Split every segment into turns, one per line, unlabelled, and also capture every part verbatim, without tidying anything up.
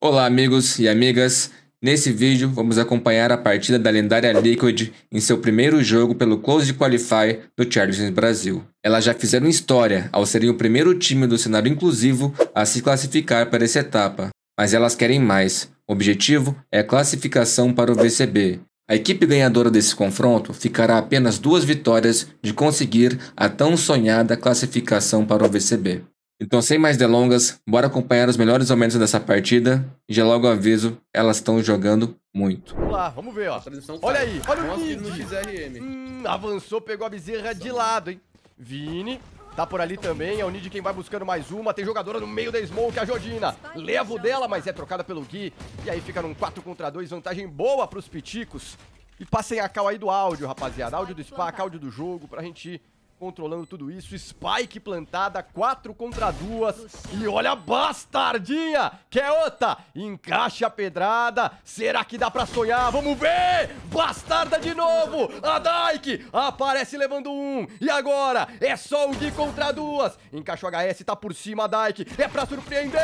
Olá amigos e amigas, nesse vídeo vamos acompanhar a partida da lendária Liquid em seu primeiro jogo pelo Closed Qualify do Challenges Brasil. Elas já fizeram história ao serem o primeiro time do cenário inclusivo a se classificar para essa etapa, mas elas querem mais. O objetivo é a classificação para o V C B. A equipe ganhadora desse confronto ficará a apenas duas vitórias de conseguir a tão sonhada classificação para o V C B. Então, sem mais delongas, bora acompanhar os melhores momentos dessa partida. E já logo aviso, elas estão jogando muito.
Vamos lá, vamos ver, ó. Olha aí, olha o Nid. Hum, avançou, pegou a bezerra de lado, hein. Vini, tá por ali também, é o Nid quem vai buscando mais uma. Tem jogadora no meio da smoke, a Jodina. Leva o dela, mas é trocada pelo Gui. E aí fica num quatro contra dois, vantagem boa pros piticos. E passem a cal aí do áudio, rapaziada. Áudio do Spark, áudio do jogo, pra gente ir controlando tudo isso. Spike plantada, quatro contra duas. E olha a bastardinha, que é outra. Encaixa a pedrada. Será que dá pra sonhar? Vamos ver. Bastarda de novo. A Dyke aparece levando um. E agora é só o Gui contra duas. Encaixa o H S, tá por cima a Dyke. É pra surpreender.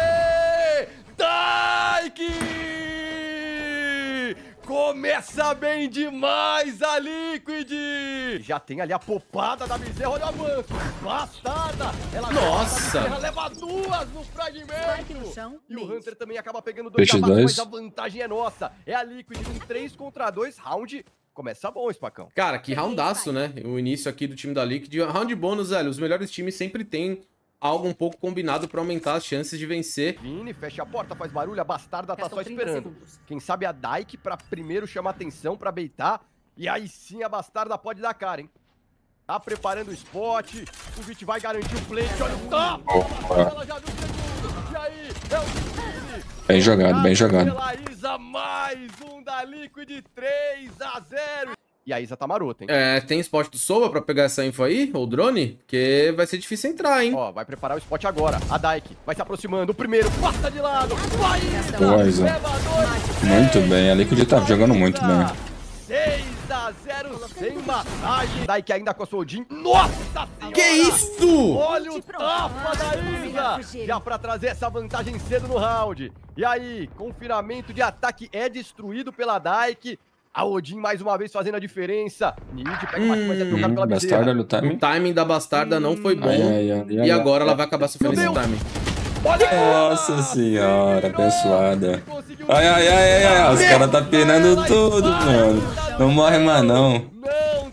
Dyke! Começa bem demais a Liquid! Já tem ali a popada da bezerra, olha o avanço! Bastarda! Ela
Nossa!
Ela leva duas no fragmento! No chão, e o Hunter também acaba pegando dois
Peixe
tabatos,
dois.
mas a vantagem é nossa! É a Liquid em três contra dois, round começa bom, Spacão.
Cara, que roundaço, né? O início aqui do time da Liquid. Round bônus, velho. Os melhores times sempre tem algo um pouco combinado pra aumentar as chances de vencer.
Vini, fecha a porta, faz barulho, a bastarda tá só esperando. Quem sabe a Dyke pra primeiro chamar atenção, pra baitar. E aí sim a bastarda pode dar cara, hein? Tá preparando o spot, o Vit vai garantir o plate, olha o tapa! Ela já viu o segundo, e aí, é o Vini!
Bem jogado, bem jogado.
Pela Isa, mais um da Liquid, três a zero. E a Isa tá marota, hein?
É, tem spot do Sova pra pegar essa info aí, ou drone? Porque vai ser difícil entrar, hein?
Ó, vai preparar o spot agora. A Dyke vai se aproximando. O primeiro passa de lado. Vai, Isa!
Boa, Isa. Muito bem, a Liquid tá jogando muito bem.
seis a zero sem massagem. Dyke ainda com a Soldin. Nossa senhora!
Que isso?
Olha o tapa da Isa! Já pra trazer essa vantagem cedo no round. E aí, confinamento de ataque é destruído pela Dyke. A Odin mais uma vez fazendo a diferença. Nid pega uma que vai ser trocado pela
Bastarda
bezerra.
no
O
timing.
timing da bastarda não foi bom.
Ai, ai, ai, ai,
E
ai,
agora
ai.
ela vai acabar sofrendo esse
Meu Deus!
timing.
Olha ela!
Nossa senhora, abençoada. Ai, ai, ai, ai, ai, os caras tá penando tudo, mano. Não morre mais não.
Não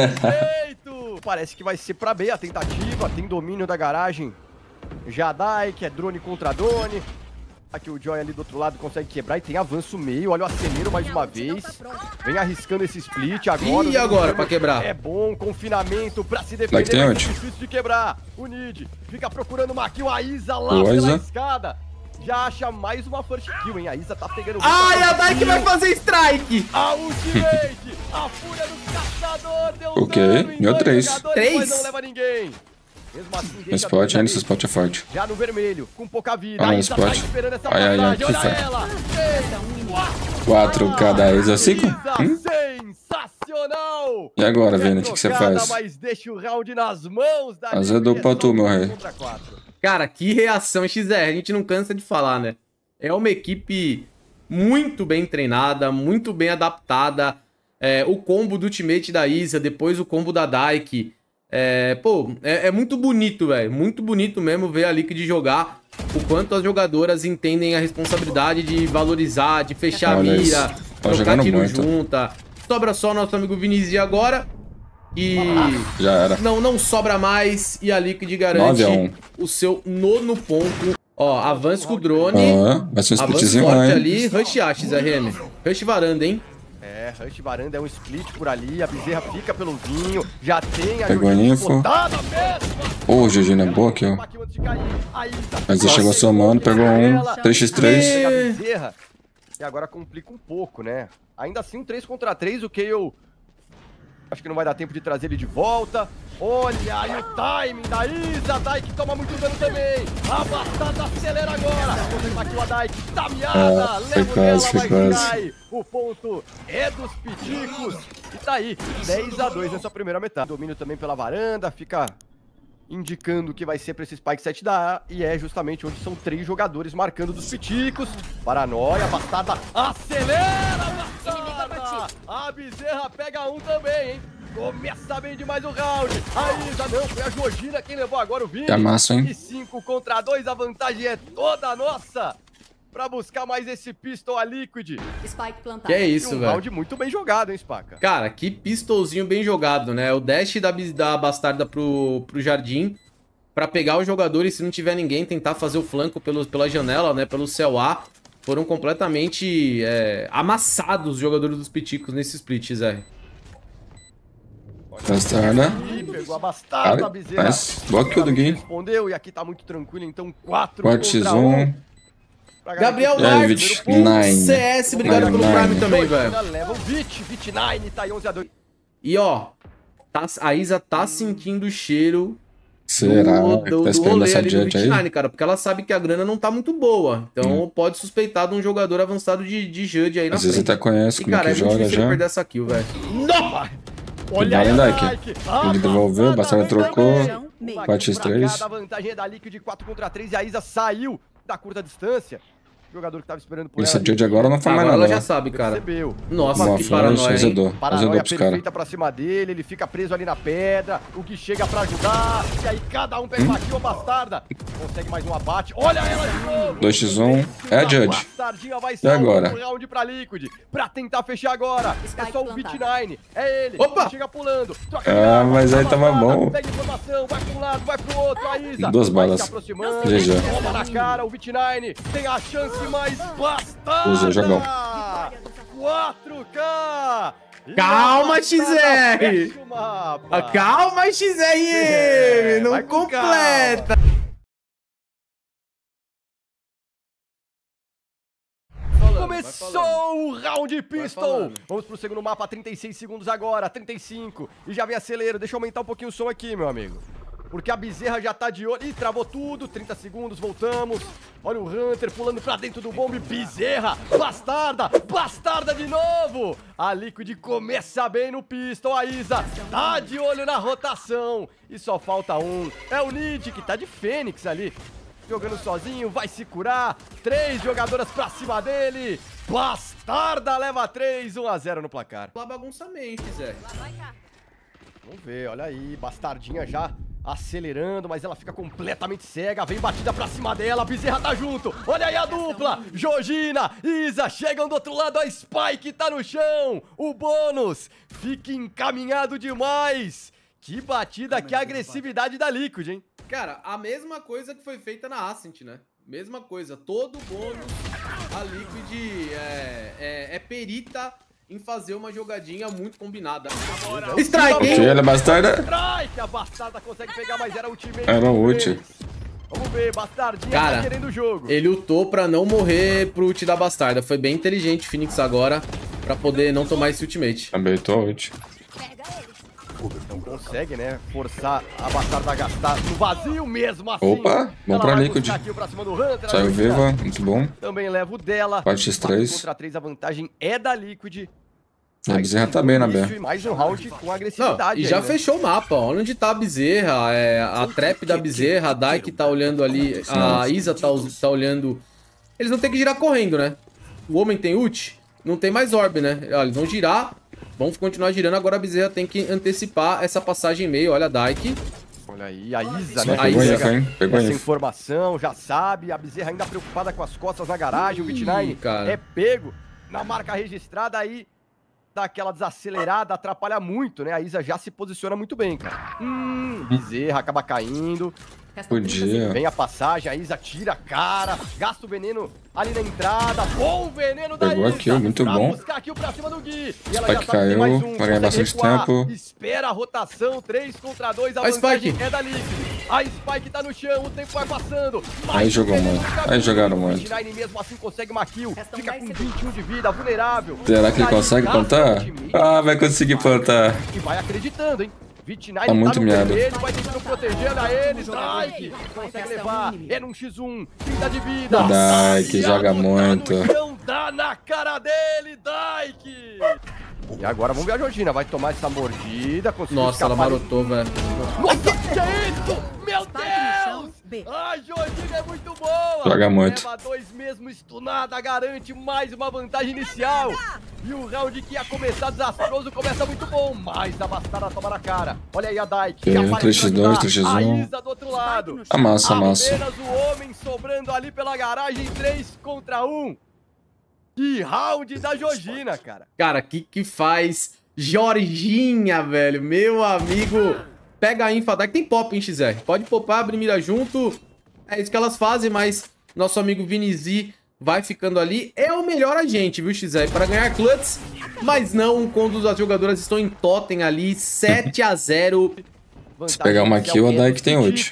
tem jeito! Parece que vai ser pra B a tentativa. Tem domínio da garagem. Jadai, que é drone contra drone. Aqui o Joy ali do outro lado consegue quebrar e tem avanço meio. Olha o acelero mais uma vez. Vem arriscando esse split agora.
E agora pra quebrar?
É bom, confinamento pra se
Like
defender,
tem
mas é
onde?
difícil de quebrar. O Nid fica procurando uma kill. A Isa lá
Boa,
pela
Isa.
escada. Já acha mais uma first kill, hein? A Isa tá pegando...
Ai, a Dyke vai fazer strike!
A ultimate! A fúria do caçador deu
Ok,
dano em
deu
dois
três.
jogadores,
Três?
mas não leva ninguém. Mesmo assim,
No
deixa
spot,
dois
ainda
ali.
esse spot é forte.
Já no vermelho, com pouca vida.
Ah,
A
no
Isa
spot.
tá esperando essa
Ai, ai, ai,
passagem.
que
Olha
inferno.
ela. Três, quatro.
quatro K da Isa, cinco?
Isa,
Hum?
sensacional!
E agora, Vini,
É
o que que você
trocada,
faz?
Mas deixa o round nas mãos da
Azedou
Liquid,
pra
é
tu,
só
meu
um
rei.
contra quatro.
Cara, que reação, X R. A gente não cansa de falar, né? É uma equipe muito bem treinada, muito bem adaptada. É, o combo do ultimate da Isa, depois o combo da Dyke. É, pô, é, é muito bonito, velho. Muito bonito mesmo ver a Liquid jogar. O quanto as jogadoras entendem a responsabilidade de valorizar, de fechar a
Olha
mira,
isso. Tá
trocar
jogando
tiro
muito.
junta. Sobra só nosso amigo Vinicius agora. E
Já era.
não, não sobra mais. E a Liquid
nove
garante
a um.
o seu nono ponto. Ó, avança com o drone.
Ah, vai ser um
Avanço
splitzinho
forte
lá, hein?
ali. Rush A, X R M. Rush varanda, hein?
É, Rush varanda é um split por ali, a bezerra fica pelo vinho, já tem a
Pegou a
Jordina
info.
disputada mesmo.
Ô, o G G não é boa aqui, ó. Mas ele chegou somando, pegou um, três por três.
Pega a bezerra. E agora complica um pouco, né? Ainda assim, um três contra três, o Kayle... Acho que não vai dar tempo de trazer ele de volta. Olha aí o timing da Isa, Dyke toma muito dano também. A bastarda acelera agora. Aqui a Dyke, tameada,
Ah, foi
leva
quase,
ela,
foi
mas
quase.
cai. O ponto é dos piticos. E tá aí, dez a dois nessa primeira metade. Domínio também pela varanda, fica indicando que vai ser para esse Spike sete da A, e é justamente onde são três jogadores marcando dos piticos. Paranoia, Bastarda acelera, Bastarda! A Bezerra pega um também, hein? Começa bem demais o round. A Isa não, foi a Jojina quem levou agora o Vini.
É massa, hein?
E cinco contra dois, a vantagem é toda nossa. Pra buscar mais esse pistol a Liquid.
Spike plantado.
Que é isso,
um
velho.
round muito bem jogado, hein, Spaca?
Cara, que pistolzinho bem jogado, né? O dash da, da Bastarda pro, pro Jardim pra pegar os jogadores, se não tiver ninguém, tentar fazer o flanco pelo, pela janela, né? Pelo céu A. Foram completamente é, amassados os jogadores dos piticos nesse split, Zé.
Bastarda.
Pegou a Bastarda, a Bezerra.
Mas, boa kill do Gui.
Respondeu, e aqui tá muito tranquilo, então quatro
quatro x um.
Gabriel
E aí,
Marques,
Vit nine.
C S, obrigado
Nine,
pelo
nine.
Prime também, velho.
Leva o Vit, Vit nove, tá aí onze a dois.
E ó, tá, a Isa tá sentindo o cheiro
Será?
do,
que
do,
tá
do
esperando
rolê
essa
ali do
Judge
Vit
aí?
nove, cara, porque ela sabe que a grana não tá muito boa. Então
Hum.
pode suspeitar de um jogador avançado de, de Judge aí na
Às vezes
frente.
até conhece
E
como
cara,
que
é muito
joga
difícil ele
já.
perder essa kill, velho.
Não! Olha
Vale,
aí,
Dyke.
Dyke.
Ele devolveu,
A
Bastarda
Bastarda
trocou.
também.
quatro x três.
A vantagem é da Liquid quatro contra três e a Isa saiu da curta distância. O jogador que tava esperando por
Essa
ela.
Judge agora não foi mais
Agora
nada.
ela já
né?
sabe, cara.
Percebeu.
Nossa,
Uma
que
flash,
paranoia, hein?
azedou. Azedou
Paranoia
pros caras.
perfeita pra cima dele, ele fica preso ali na pedra, o Gui chega pra ajudar, e aí cada um pega uma kill, a Bastarda consegue mais um abate, olha ela de novo!
dois x um. É a Judge.
Bastardinha vai
E agora?
um round pra Liquid, pra tentar fechar agora, é só o Vit nove, é ele,
Opa!
ele chega pulando, troca de
Ah,
arma,
mas aí
a
tava
Bastarda
bom.
pega informação, vai pra um lado, vai pro outro, a Isa
Duas
vai
balas.
se aproximando,
G G.
toma na cara, o Vit nove tem a chance mais Bastarda!
Usa, jogão.
quatro K!
Calma, X R!
Fecha o mapa.
Ah, calma, X R!
É,
não
vai com
completa!
Começou o round pistol!
falando.
Vamos pro segundo mapa, trinta e seis segundos agora, trinta e cinco. E já vem acelero, deixa eu aumentar um pouquinho o som aqui, meu amigo. Porque a Bezerra já tá de olho. Ih, travou tudo, trinta segundos, voltamos. Olha o Hunter pulando pra dentro do bombe. Bezerra, Bastarda, Bastarda de novo. A Liquid começa bem no pistol. A Isa tá de olho na rotação. E só falta um. É o Nid, que tá de Fênix ali. Jogando sozinho, vai se curar. Três jogadoras pra cima dele. Bastarda leva três, um a zero no placar.
Lá bagunçamente, Zé.
Vamos ver, olha aí, Bastardinha já acelerando, mas ela fica completamente cega, vem batida pra cima dela, a Bezerra tá junto, olha aí a dupla, Jojina, Isa, chegam do outro lado, a Spike tá no chão, o bônus fica encaminhado demais, que batida, que agressividade da Liquid, hein?
Cara, a mesma coisa que foi feita na Ascent, né? Mesma coisa, todo bônus, a Liquid é, é, é perita em fazer uma jogadinha muito combinada. Strike, hein?
Olha, Bastarda.
Strike, a Bastarda consegue pegar, mas era ultimate.
Era ult.
Vamos ver, Bastardinha
Cara,
tá querendo o jogo.
Ele lutou pra não morrer pro ult da Bastarda. Foi bem inteligente o Phoenix agora, pra poder não tomar esse ultimate.
Habilitou a ult.
Não consegue, né? Forçar a Bastarda a gastar no vazio mesmo assim.
Opa, bom
Ela
pra
vai
Liquid.
buscar kill pra cima do Hunter,
Saiu
a Jojina
viva, muito bom.
Também leva o dela.
quatro x três.
quatro contra três, a vantagem é da Liquid.
A Bezerra tá bem na B.
Início e mais um round com
Não,
agressividade.
e já
aí, né?
fechou o mapa, ó. Olha onde tá a Bezerra, é, a trap da Bezerra, a Dyke tá olhando ali, a Isa tá, tá olhando. Eles vão ter que girar correndo, né? O homem tem ult, não tem mais orb, né? Olha, eles vão girar, vão continuar girando, agora a Bezerra tem que antecipar essa passagem meio, olha a Dyke.
Olha aí, a Isa,
Sim,
né?
pegou
Pega
info, hein? Pegou
essa
info.
informação, já sabe. A Bezerra ainda preocupada com as costas na garagem. O Vit nove
cara.
é pego na marca registrada aí. Dá aquela desacelerada, atrapalha muito, né? A Isa já se posiciona muito bem, cara. Hum, Bezerra acaba caindo.
Podia.
Vem a passagem, a Isa tira a cara, gasta o veneno ali na entrada. Bom veneno da
Pegou
Isa.
a kill, muito
pra
bom.
buscar a kill pra cima do Gui. E ela
Spike
já sabe que tem
caiu,
mais um,
vai ganhar
consegue
bastante
recuar.
tempo.
Espera a rotação, três contra dois, a,
A
vantagem
Spike.
é da Liquid. A Spike tá no chão, o tempo vai passando. Mais
Aí
um
jogou
veneno
muito,
no caminho.
aí jogaram
O
muito.
Vit nove mesmo assim consegue uma kill, fica com vinte e um de vida, vulnerável.
Será que ele
E aí
consegue
gasta
plantar?
ultimate.
Ah, vai conseguir plantar.
E vai acreditando, hein? Vit nove
Tá muito
tá no
miado.
vermelho, vai tentando proteger a ele. Dyke consegue levar. É num x um, trinta de vida.
Dyke, joga
Tá
muito.
no chão, dá na cara dele, Dyke. E agora vamos ver a Jojina. Vai tomar essa mordida. conseguiu
Nossa, ela
escapar.
marotou, velho.
Nossa, que é isso? A Jodina é muito boa.
Joga muito.
Leva dois mesmo, stunada, garante mais uma vantagem inicial. E o round que ia começar desastroso começa muito bom, mas a Bastarda toma na cara. Olha aí a Daik.
três por dois, três por um.
A Isa do outro lado.
Amassa, amassa.
Apenas o homem sobrando ali pela garagem, três contra um. Que round da Jodina, cara.
Cara, que que faz Jorginha, velho? Meu amigo. Pega a infa, Daik tem pop, hein, X R? Pode popar, abrir mira junto. É isso que elas fazem, mas nosso amigo Vinizi vai ficando ali. É o melhor agente, viu, X R? Para ganhar clutch, mas não quando as jogadoras estão em totem ali. sete a zero.
Se pegar uma kill, a Daik tem ult.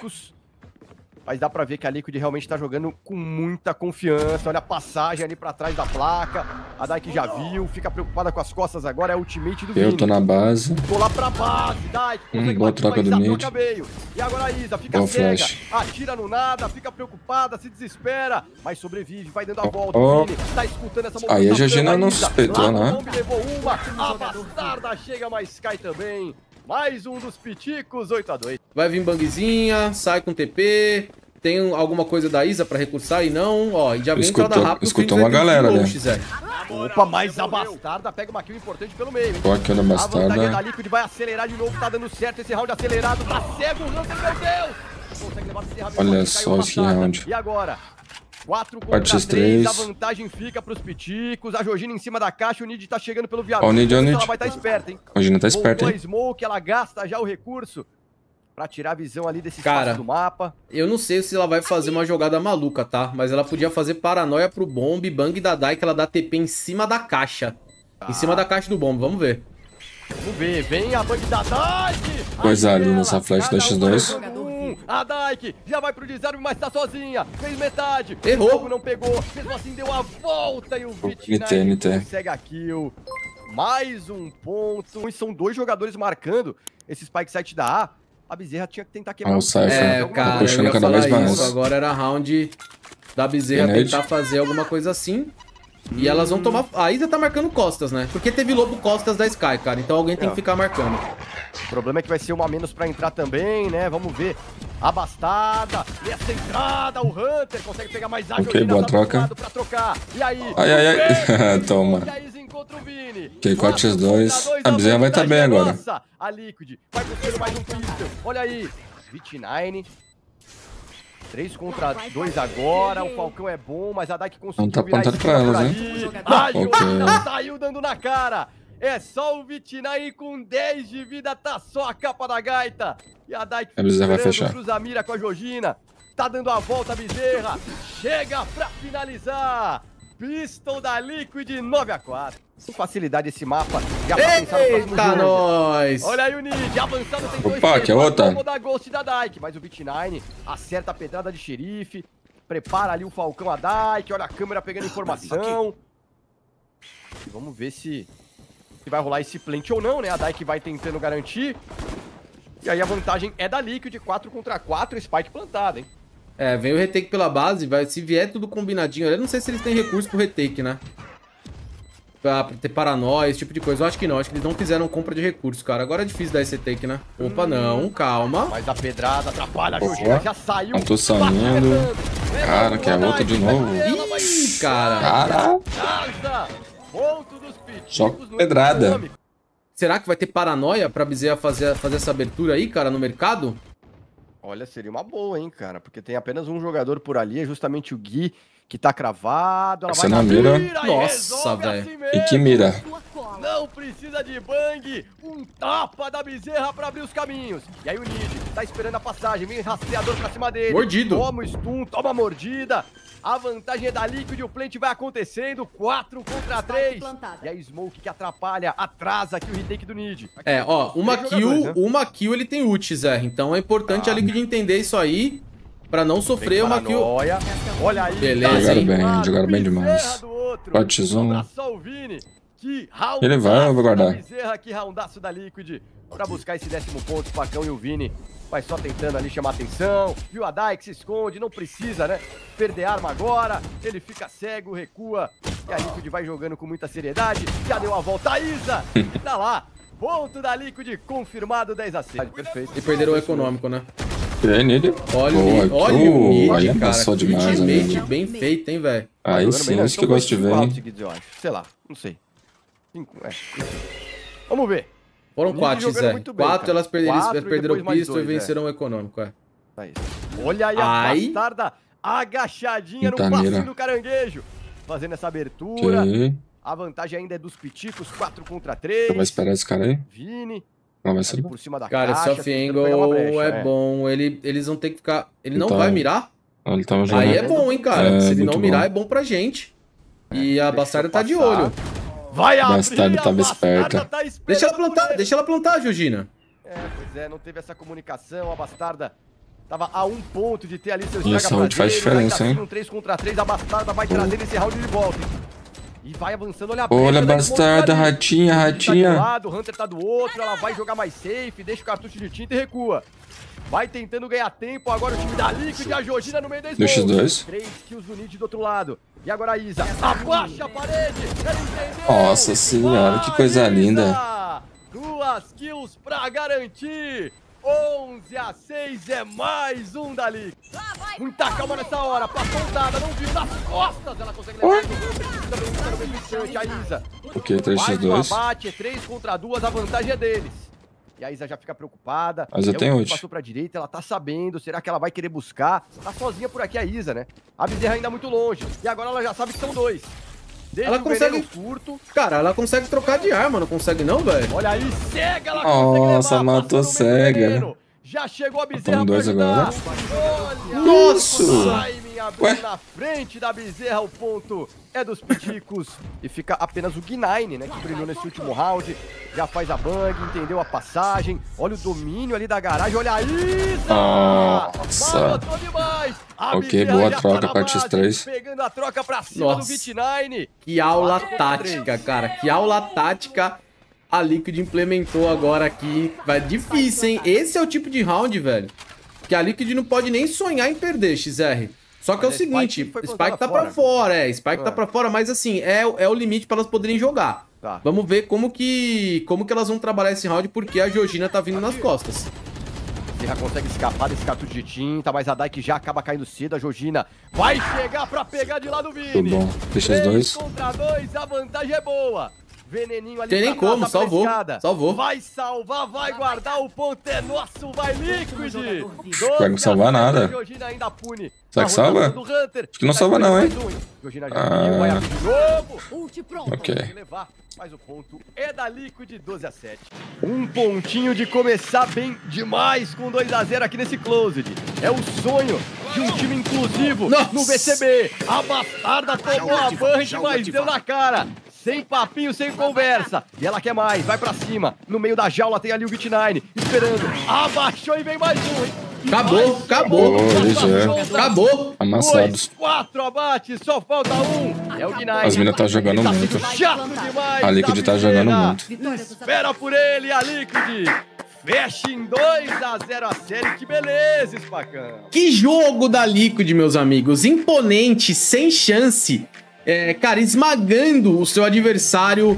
Mas dá pra ver que a Liquid realmente tá jogando com muita confiança. Olha a passagem ali pra trás da placa. A Daik já viu, fica preocupada com as costas agora. É o ultimate do Vini.
Eu tô na base.
Tô lá pra base, Daik.
Hum, boa troca do mid.
E agora a Isa fica
Bom
cega,
flash.
atira no nada, fica preocupada, se desespera. Mas sobrevive, vai dando a volta.
Oh.
O Vini tá escutando essa
Aí a Jojina
da
não
Isa.
suspeitou,
Lá no
né?
bombe levou uma. A Bastarda chega, mas cai também. Mais um dos piticos, oito a dois.
Vai vir bangzinha, sai com T P. Tem alguma coisa da Isa pra recursar e não, ó, e já vem
Escutou-
entrada rápida.
escutou uma galera, né?
Opa, mas a Bastarda pega uma kill importante pelo meio, hein?
Pô, aquela
A vantagem da
Bastarda.
Liquid vai acelerar de novo, tá dando certo esse round acelerado, tá cego o Hunter, meu Deus! Consegue levar esse round,
Olha
caiu
só
a
esse
Bastarda.
round.
E agora? quatro contra
quatro por
três,
três.
a vantagem fica pros piticos, a Jojina em cima da caixa, o Nid tá chegando pelo viaduto.
Ó, o Nid, ó, o Nid.
Ela vai estar esperta, hein?
A Jojina tá esperta,
Voltou a
hein?
Smoke, ela gasta já o recurso pra tirar a visão ali desse
Cara,
espaço do mapa.
Eu não sei se ela vai fazer uma jogada maluca, tá? Mas ela podia fazer paranoia pro bomb, bang da Daik, ela dá T P em cima da caixa.
Ah.
Em cima da caixa do bomb, vamos ver.
Vamos ver, vem a bang da Daik!
Coisa linda
Aquela,
essa flash
cada
da X
um
dois.
levando um. A Daik já vai pro desarme, mas tá sozinha. Fez metade.
Errou.
O jogo não pegou. Mesmo assim deu a volta e o
N T, N
Vitnine
T.
consegue a kill. Mais um ponto. E são dois jogadores marcando esse spike site da A. A Bezerra tinha que tentar quebrar
Ah, o
o
Cypher.
É,
Tá
cara, eu
puxando
ia
cada
falar
vez mais.
isso. Agora era round da Bezerra
Grenade.
tentar fazer alguma coisa assim. E elas vão tomar... A Isa tá marcando costas, né? Porque teve lobo costas da Sky, cara. Então alguém tem
É.
que ficar marcando.
O problema é que vai ser uma a menos pra entrar também, né? Vamos ver. A Bastarda, e essa entrada, o Hunter consegue pegar mais a
Ok,
Jojina
boa
tá do
troca.
lado pra trocar. E aí?
Ai, ai, ai.
Vem,
Toma.
E aí encontra o Vini.
Ok, quatro por dois.
contra dois,
A Bezerra vai tá
vantagem
bem
é
agora.
nossa. A Liquid vai buscando mais um pistol. Olha aí. Vitnine. três contra dois agora. O Falcão é bom, mas a Daik conseguiu
Não tá
virar
apontado
esse
pra
jogo
elas,
por
hein?
ali. A Jojina
Ok.
saiu dando na cara. É só o Vitnine com dez de vida, tá só a capa da gaita. E a Daik
A Bezerra vai
esperando,
fechar.
cruza a mira com a Jojina. Tá dando a volta a Bezerra. Chega pra finalizar. Pistol da Liquid nove a quatro. Com facilidade esse mapa. Já pra pensar no próximo
Eita,
jogo.
nós!
Olha aí o Nid, avançando, tem dois
Opa, que é
P,
outra.
combo da Ghost da Daik, mas o Vitnine acerta a pedrada de xerife, prepara ali o Falcão a Daik, olha a câmera pegando informação. E vamos ver se, se vai rolar esse plant ou não, né? A Daik vai tentando garantir. E aí a vantagem é da Liquid, quatro contra quatro, Spike plantado, hein?
É, vem o retake pela base, vai, se vier tudo combinadinho. Eu não sei se eles têm recurso pro retake, né? Pra ter paranoia, esse tipo de coisa. Eu acho que não, acho que eles não fizeram compra de recurso, cara. Agora é difícil dar esse retake, né? Opa, não, calma.
Mas a pedrada atrapalha, a
Opa.
Jojina já saiu.
Não tô saindo. Cara, que é a outra de novo.
Ih, cara.
Cara,
Casa, ponto dos piticos
Só
no
pedrada.
econômico.
Será que vai ter paranoia pra Bezerra fazer, fazer essa abertura aí, cara, no mercado?
Olha, seria uma boa, hein, cara, porque tem apenas um jogador por ali, é justamente o Gui, que tá cravado. Ela
Essa
vai
na
na
mira.
e
Nossa,
resolve
velho.
assim
e
mesmo.
que mira.
Não precisa de bang, um tapa da Bezerra pra abrir os caminhos. E aí o Nid tá esperando a passagem, vem rastreador pra cima dele.
Mordido.
Toma o stun, toma a mordida. A vantagem é da Liquid, o plant vai acontecendo, quatro contra três. E aí Smoke que atrapalha, atrasa aqui o retake do Nid.
É, ó, uma
Três
kill,
jogadores, né?
uma kill ele tem ult, Zé. Então é importante
Ah.
a Liquid entender isso aí, pra não sofrer
Vem
uma kill.
paranoia. Olha aí.
Beleza,
Jogaram
hein?
bem, jogaram bem demais.
Bezerra do outro.
quatro por um.
Sobra só o Vini. Que roundaço
Ele vai ou vai guardar?
da Bezerra, que roundaço da Liquid. Pra buscar esse décimo ponto, o Facão e o Vini vai só tentando ali chamar atenção. Viu a Daik, se esconde, não precisa, né? Perder arma agora. Ele fica cego, recua. E a Liquid vai jogando com muita seriedade. Já deu a volta a Isa. Tá lá. Ponto da Liquid, confirmado dez a seis. Perfeito.
E perderam o econômico, né?
É nele.
Olha,
Boa,
o, olha
oh,
o mid,
aí
cara.
amassou demais,
Ultimate
amigo.
bem feito, hein, velho.
Aí sim, isso que eu gosto de ver, hein?
Seguidos, eu acho. Sei lá, não sei. Cinco, é, enfim. Vamos ver.
Foram
Nid
quatro,
jogando
Zé.
muito bem,
Quatro,
cara.
elas perderam,
Quatro
elas
e
perderam
depois mais
pistol
dois,
e venceram o econômico, é.
Tá isso. Olha aí a
Ai.
bastarda agachadinha no
Quintaneira.
passinho do caranguejo. Fazendo essa abertura.
Ok.
A vantagem ainda é dos piticos, quatro contra três.
Eu vou esperar esse cara aí.
Vini.
Não vai ser
Ali
bom.
por cima da
Cara, esse
caixa,
off
tentando pegar uma
angle
brecha,
é
né?
bom. Ele, eles vão ter que ficar... Ele não
Então,
vai mirar?
Ele tava jogando.
Aí é bom, hein, cara.
É,
Se ele não
muito
mirar,
bom.
é bom pra gente. E a
Deixa
bastarda
eu
tá de
passar.
olho.
Vai abrir,
Bastarda
a
tava
bastarda
esperta.
tá esperando
Deixa ela
por
plantar,
ele.
deixa ela plantar, Georgina.
É, pois é, não teve essa comunicação, a bastarda tava a um ponto de ter ali seu
E esse round faz diferença, hein?
Um três contra três, a bastarda vai trazer esse round de volta. E vai avançando, olha a
Olha a
brecha da
bastarda,
Smoke ali.
ratinha,
Tá de um
ratinha.
lado, o Hunter tá do outro, ela vai jogar mais safe, deixa o cartucho de tinta e recua. Vai tentando ganhar tempo, agora o time da Liquid, a Georgina no meio da
dois por dois.
Três kills do Nid do outro lado. E agora a Isa, abaixa a parede, ela entendeu.
Nossa senhora, que coisa
Vai,
linda.
Isa! Duas kills pra garantir. onze a seis é mais um da Liquid. Muita calma nessa hora, passou dada, não viu, nas costas ela consegue levar. Também está no mesmo instante, a Isa.
Ok, três por
Mais um
dois.
abate, é três contra duas, a vantagem é deles. E a Isa já fica preocupada.
Mas eu
É o
tenho
que
ult.
Passou pra direita, ela tá sabendo. Será que ela vai querer buscar? Tá sozinha por aqui a Isa, né? A Bezerra ainda muito longe. E agora ela já sabe que são dois. Deixa
Ela
o
consegue-
veneno curto.
Cara, ela consegue trocar de arma, não consegue não, velho?
Olha aí, cega, ela
Nossa,
consegue levar,
matou
passou no meio do
cega.
veneno. Já chegou a Bezerra
Matamos dois
pra
agora.
ajudar. Olha,
Nossa!
o timing abriu
Ué?
na frente da Bezerra, o ponto é dos piticos. E fica apenas o Gnine, né, que brilhou nesse último round. Já faz a bang, entendeu a passagem. Olha o domínio ali da garagem, olha a Isa!
Nossa.
Matou demais! A
Ok,
Bezerra
boa
já
troca,
tá na
parte
base,
três.
Pegando a troca pra cima
Nossa.
do Vit nove.
Que aula
Quatro
tática, cara. Que aula tática a Liquid implementou agora aqui. Vai difícil, hein? Esse é o tipo de round, velho, que a Liquid não pode nem sonhar em perder, X R. Só que é o
Olha,
seguinte,
Spike foi
Spike
plantada
tá pra
fora.
fora, é. Spike tá
É.
pra fora, mas assim, é, é o limite pra elas poderem jogar.
Tá.
Vamos ver como que, como que elas vão trabalhar esse round, porque a Georgina tá vindo nas costas.
Já consegue escapar desse cartucho de tinta, mas a Dike já acaba caindo cedo. A Georgina vai chegar pra pegar de lá do Vini.
Tudo bom. Deixa os
Três
dois.
contra dois, a vantagem é boa. Veneninho ali
Tem nem
pra trás,
como,
tá
salvou,
prescada.
salvou.
Vai salvar, vai guardar, o ponto é nosso, vai Liquid.
Vai não salvar nada.
A Georgina ainda pune.
Será
A
que salva?
rotação do Hunter.
Acho que não
Tá
salva não, hein?
mais um, hein? Georgina já
Ah.
viu, vai abrir de novo.
Ult pronto.
Ok.
Consegue levar, mas o ponto é da Liquid, doze a sete. Um pontinho de começar bem demais com dois a zero aqui nesse Closed. É o sonho de um time inclusivo
Nossa.
no B C B. A bastarda tomou a banca, mas deu na cara. Sem papinho, sem conversa. E ela quer mais, vai pra cima. No meio da jaula tem ali o Vit nove, esperando. Abaixou e vem mais um, hein?
Acabou, acabou.
Oh, ele já.
Acabou.
Amassados.
Dois, quatro abates, só falta um. É o Gnine.
As minas tá jogando
Ele tá
muito.
sendo chato demais.
A Liquid tá jogando muito.
Espera por ele, a Liquid. Fecha em dois a zero a série. Que beleza, Spacão.
Que jogo da Liquid, meus amigos. Imponente, sem chance. É, cara, esmagando o seu adversário.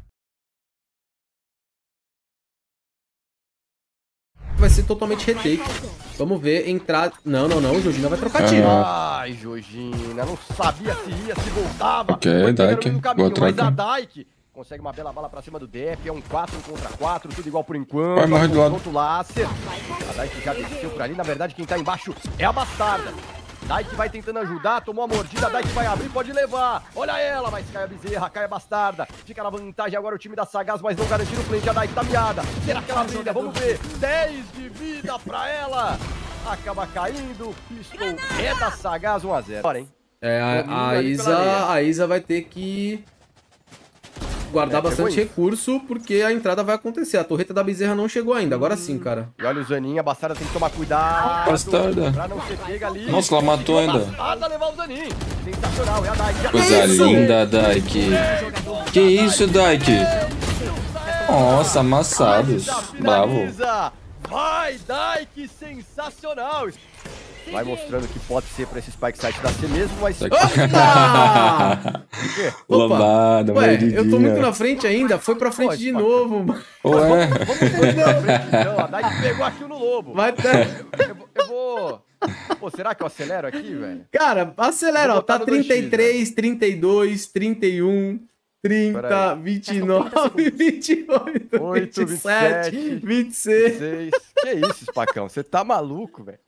Vai ser totalmente retake. Vamos ver, entrar... Não, não, não. Georgina vai trocar tiro.
Ah.
Ai, Georgina, não sabia se ia, se voltava.
Ok,
Foi pegando
Dike,
no caminho,
boa
mas
troca.
a Dike consegue uma bela bala pra cima do Def, é um quatro contra quatro, tudo igual por enquanto.
Vai, morre do lado.
Confronto Lácer. A Dike já desceu por ali, na verdade quem tá embaixo é a bastarda. Dike vai tentando ajudar, tomou a mordida, a Dike vai abrir, pode levar. Olha ela, mas cai a Bezerra, cai a bastarda. Fica na vantagem agora o time da Sagaz, mas não garantir o frente. A Dike tá miada. Será que ela brilha? Vamos ver. dez de vida pra ela. Acaba caindo. Pistol é da Sagaz, um a zero. Bora, hein?
É, a, a,
Domínio ali pela areia.
Isa, a Isa vai ter que guardar
É,
bastante
chegou isso.
recurso, porque a entrada vai acontecer. A torreta da Bezerra não chegou ainda, agora sim, cara.
E olha o Zanin, a bastarda tem que tomar cuidado.
Bastarda.
Pra não ser pega ali.
Nossa, ela matou ainda.
Bastarda levar o Zanin. Sensacional, é a Dike. Já
Coisa
isso?
linda, Dike. Que isso, Dike? Nossa, amassados.
Finaliza,
Bravo.
finaliza. Vai, Dike, sensacional. Vai mostrando que pode ser pra esse Spike Site da C mesmo, mas...
Opa!
Lambada,
Ué,
mordidinha.
eu tô muito na frente ainda. Foi pra frente
Pode,
de
pode.
novo, mano.
Ué,
Vamos ver pra frente, então. A Dai pegou aqui no lobo.
Vai ter...
Eu, vou- eu vou... Pô, será que eu acelero aqui, velho?
Cara, acelera,
Vou
ó. Tá
botar no dois x,
trinta e três, trinta e dois, trinta e um, trinta,
Peraí.
vinte e nove, vinte e oito,
oito,
vinte e sete, vinte e seis.
Seis. Que isso, Spacão? Você tá maluco, velho?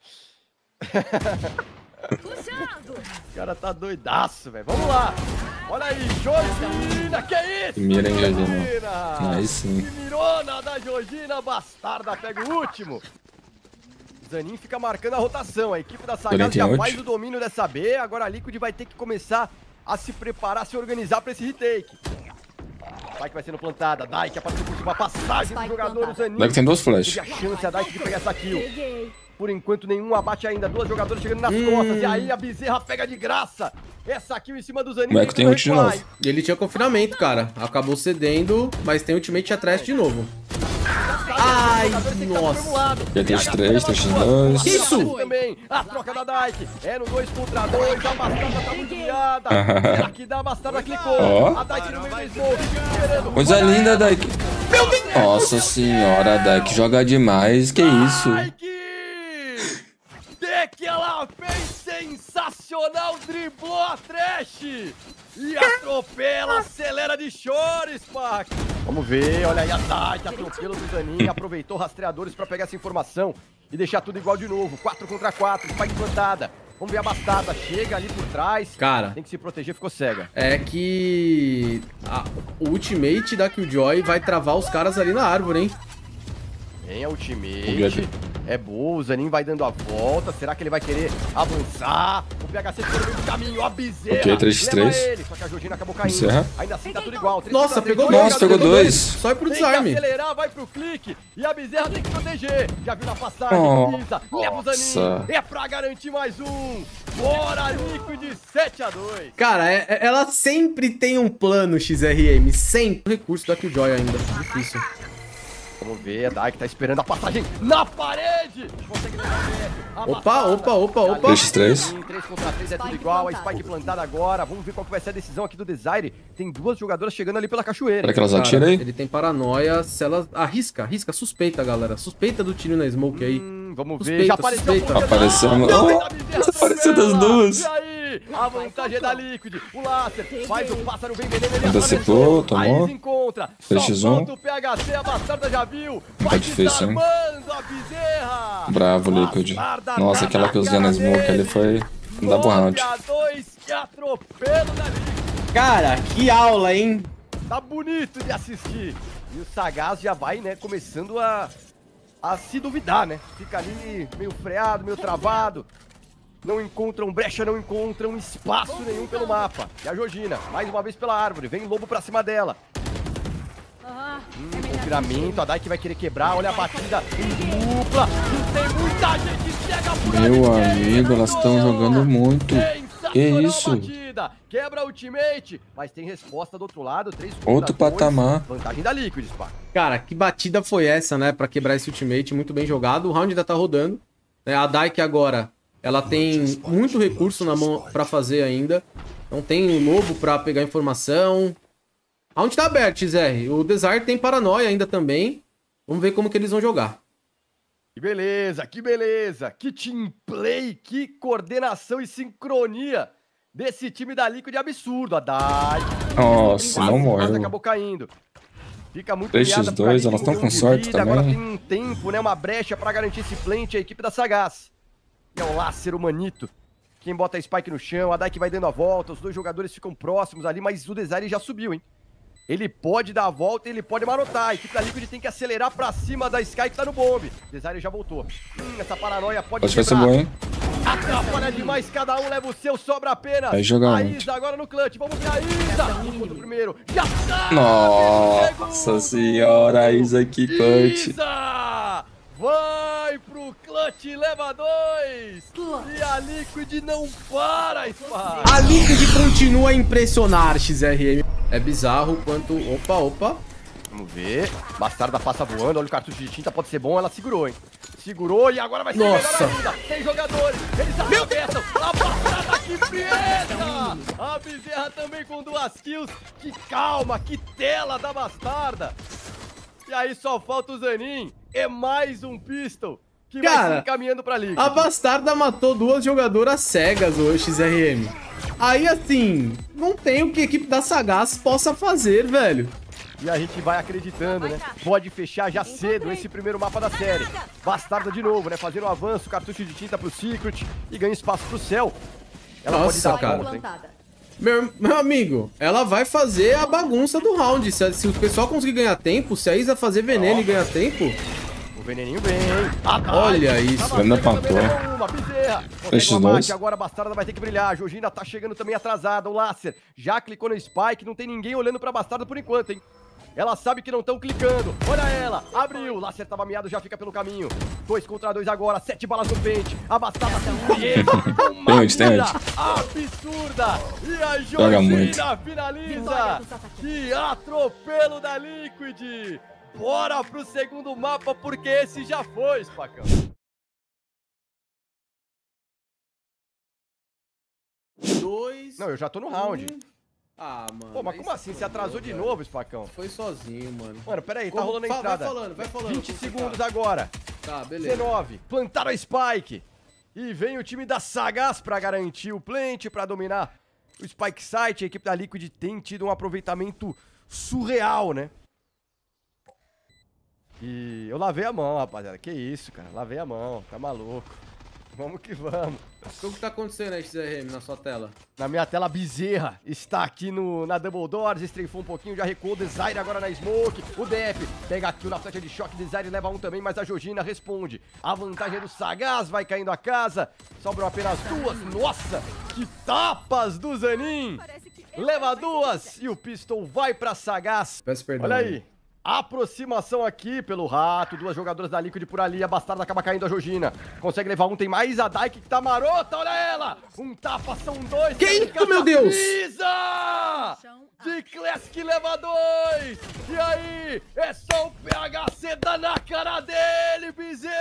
O cara tá doidaço, velho. Vamos lá. Olha aí, Jojina. Que isso?
Que mira, hein, Jojina?
Jojina?
Aí sim.
Que mirona da Jojina, bastarda. Pega o último. Zanin fica marcando a rotação. A equipe da Sagaz já
Corinthians.
faz o domínio dessa B. Agora a Liquid vai ter que começar a se preparar, se organizar pra esse retake. Spike vai sendo plantada. Dai que apareceu por cima. Passagem do jogador. O Zanin.
Daqui tem duas flash.
Teve a chance a Dai de pegar essa kill. Por enquanto, nenhum abate ainda. Duas jogadoras chegando nas costas. E aí a Bezerra pega de graça. Essa kill em cima do Zanin.
Moleque tem ult de novo.
E ele tinha confinamento, cara. Acabou cedendo, mas tem ultimate atrás de novo. Ai, nossa.
Já tem os três, três x dois.
Isso!
Também. A troca da Dike. É no dois contra dois. A Bastarda tá muito guiada. Será que dá? A Bastarda clicou.
Ó.
A Dike no meio do smoke. Esperando.
Coisa linda, Dike. Nossa senhora, Dike joga demais. Que isso?
Dike! De que ela fez sensacional. Driblou a Trash. E atropela, acelera de choro, Spark. Vamos ver, olha aí a Dike, atropelo do Zanin, aproveitou rastreadores pra pegar essa informação e deixar tudo igual de novo. quatro contra quatro, Spike plantada. Vamos ver a Bastarda, chega ali por trás.
Cara,
Tem que se proteger, ficou cega.
é que a- o ultimate da Killjoy vai travar os caras ali na árvore, hein?
Vem a ultimate.
Foguete.
É boa, o Zanin vai dando a volta. Será que ele vai querer avançar? O P H C ficou no meio do caminho, a Bezerra.
Ok, três x
leva
três.
ele, só que a Jojina acabou caindo.
Bezerra.
Ainda assim tá tudo igual. três
Nossa,
contra três,
pegou
dois
Nossa,
dois.
pegou dois.
Só ir pro
Tem que
desarme.
acelerar, vai pro clique. E a Bezerra tem que proteger. Já viu na passagem,
Oh,
pisa. Leva o Zanin.
nossa.
É pra garantir mais um. Bora, Liquid, sete a dois.
Cara, é- é- ela sempre tem um plano X R M. Sempre. Recurso da Killjoy ainda. Difícil.
Vamos ver, a Dike tá esperando a passagem na parede. Consegue defender. A
Opa,
Bastarda.
opa, opa, opa.
três x três.
três contra três é tudo igual, a Spike plantada agora. Vamos ver qual que vai ser a decisão aqui do Desire. Tem duas jogadoras chegando ali pela cachoeira.
Será que elas
Cara,
atiram aí?
ele tem paranoia. Se ela arrisca, arrisca, suspeita, galera. Suspeita do tiro na smoke aí.
Hum, vamos ver,
Suspeita,
já apareceu
suspeita.
o poder
Apareceu
da-
uma-
Não,
Oh,
da Bezerra
apareceu das
atropela.
duas.
E aí, a vantagem é da Liquid. O Lacer faz o pássaro bem veneno, ele
Antecipou,
atravessou.
tomou.
Aí se encontra.
três
Só
x um.
falta o P H C, a Bastarda já viu. Vai
difícil, hein?
desarmando a Bezerra.
Bravo, Liquid.
Bastarda
Nossa,
tá
aquela
na
que eu usei na
cara
smoke
dele.
ali foi... Não dá pro round.
nove a dois, que atropelo da Liquid.
Cara, que aula, hein?
Tá bonito de assistir. E o Sagaz já vai, né, começando a, a se duvidar, né? Fica ali meio freado, meio travado. Não encontram brecha, não encontram espaço nenhum pelo mapa. E a Jojina, mais uma vez pela árvore. Vem Lobo pra cima dela. Hum, confinamento, a Dai que vai querer quebrar. Olha a batida em dupla. E tem muita gente cega por ali.
Meu
Que
amigo,
isso,
elas estão jogando muito.
Sensacional
Que isso?
batida. Quebra a ultimate, mas tem resposta do outro lado. três contra
Outro
dois.
patamar.
Vantagem da Liquid, Spark.
Cara, que batida foi essa, né? Pra quebrar esse ultimate. Muito bem jogado. O round ainda tá rodando. É, a Dike agora, ela tem muito recurso na mão pra fazer ainda. Não tem o Lobo pra pegar informação. Round tá aberto, X R. O Desire tem paranoia ainda também. Vamos ver como que eles vão jogar.
Que beleza, que beleza. Que team play, que coordenação e sincronia desse time da Liquid absurdo. A Dai.
Nossa, não morreu.
Acabou caindo. Fica muito
três x
miada por
dois,
ali,
elas
tem
estão
um
com
de
sorte
vida, Agora
também.
tem um tempo, né? Uma brecha pra garantir esse plant, a equipe da Sagaz. E é o Lácer, o Manito. Quem bota a Spike no chão, a Dai que vai dando a volta, os dois jogadores ficam próximos ali, mas o Desire já subiu, hein? Ele pode dar a volta e ele pode marotar. A equipe da Liquid tem que acelerar pra cima da Sky que tá no bombe. Desire já voltou. Hum, essa paranoia pode
Acho que vai ser
quebrar.
bom, hein?
Atrapalha demais, cada um leva o seu, sobra apenas.
Vai jogar
a
muito.
Isa agora no clutch, vamos ver a Isa. Contra o primeiro, já tá.
Nossa senhora, Isa, que clutch.
Isa vai pro clutch, leva dois. E a Liquid não para, Spy.
A Liquid continua a impressionar, X R M. É bizarro o quanto... Opa, opa.
Vamos ver. Bastarda passa voando, olha o cartucho de tinta, pode ser bom, ela segurou, hein? Segurou e agora vai ser
Nossa.
melhor ainda. Tem jogadores, eles atravessam. A Bastarda que prieta! A Bezerra também com duas kills. Que calma, que tela da Bastarda. E aí só falta o Zanin. É mais um pistol que
Cara,
vai se encaminhando pra liga.
A Bastarda matou duas jogadoras cegas, o X R M. Aí, assim, não tem o que a equipe da Sagaz possa fazer, velho.
E a gente vai acreditando, né? Pode fechar já cedo esse primeiro mapa da série. Bastarda de novo, né? Fazer um avanço, cartucho de tinta pro Secret e ganha espaço pro céu. Ela
Nossa,
pode dar
cara.
conta, hein?
Meu, meu amigo, ela vai fazer a bagunça do round. Se, se o pessoal conseguir ganhar tempo, se a Isa fazer veneno oh. e ganhar tempo...
O veneninho vem, hein? Ah,
olha isso.
Vendo a patroa.
Esses dois. Agora a Bastarda vai ter que brilhar. A Georgina tá chegando também atrasada. O Lácer já clicou no Spike. Não tem ninguém olhando pra Bastarda por enquanto, hein? Ela sabe que não estão clicando. Olha ela. Abriu. O Lácer tava miado, já fica pelo caminho. Dois contra dois agora. Sete balas no pente. A Bastarda surpreende. Uma mira absurda. E a Georgina finaliza. Que atropelo da Liquid. Bora pro segundo mapa, porque esse já foi, Spacão.
Dois...
Não, eu já tô no round.
Um... Ah, mano.
Pô, mas como assim? Você atrasou de novo, Spacão?
Foi sozinho, mano.
Mano, pera aí,
como...
tá rolando a entrada.
Vai falando, vai falando.
vinte segundos agora.
Tá, beleza.
dezenove. Plantaram a Spike. E vem o time da Sagaz pra garantir o plant, pra dominar o Spike site. A equipe da Liquid tem tido um aproveitamento surreal, né? E eu lavei a mão, rapaziada. Que isso, cara. Lavei a mão. Tá maluco. Vamos que vamos.
O que tá acontecendo aí, X R M, na sua tela?
Na minha tela, Bezerra está aqui no, na Double Doors. Estrefou um pouquinho, já recuou. Desire agora na Smoke. O D F pega aqui na flecha de choque. Desire leva um também, mas a Georgina responde. A vantagem é do Sagaz. Vai caindo a casa. Sobram apenas duas. Nossa, que tapas do Zanin. Leva duas. E o pistol vai pra Sagaz.
Peço perdão.
Olha aí. Aproximação aqui pelo rato, duas jogadoras da Liquid por ali, a Bastarda acaba caindo a Georgina. Consegue levar um, tem mais a Dyke que tá marota, olha ela! Um tapa, são dois.
Que isso, meu Deus!
Isa! De Classic leva dois! E aí, é só o P H C dá na cara dele,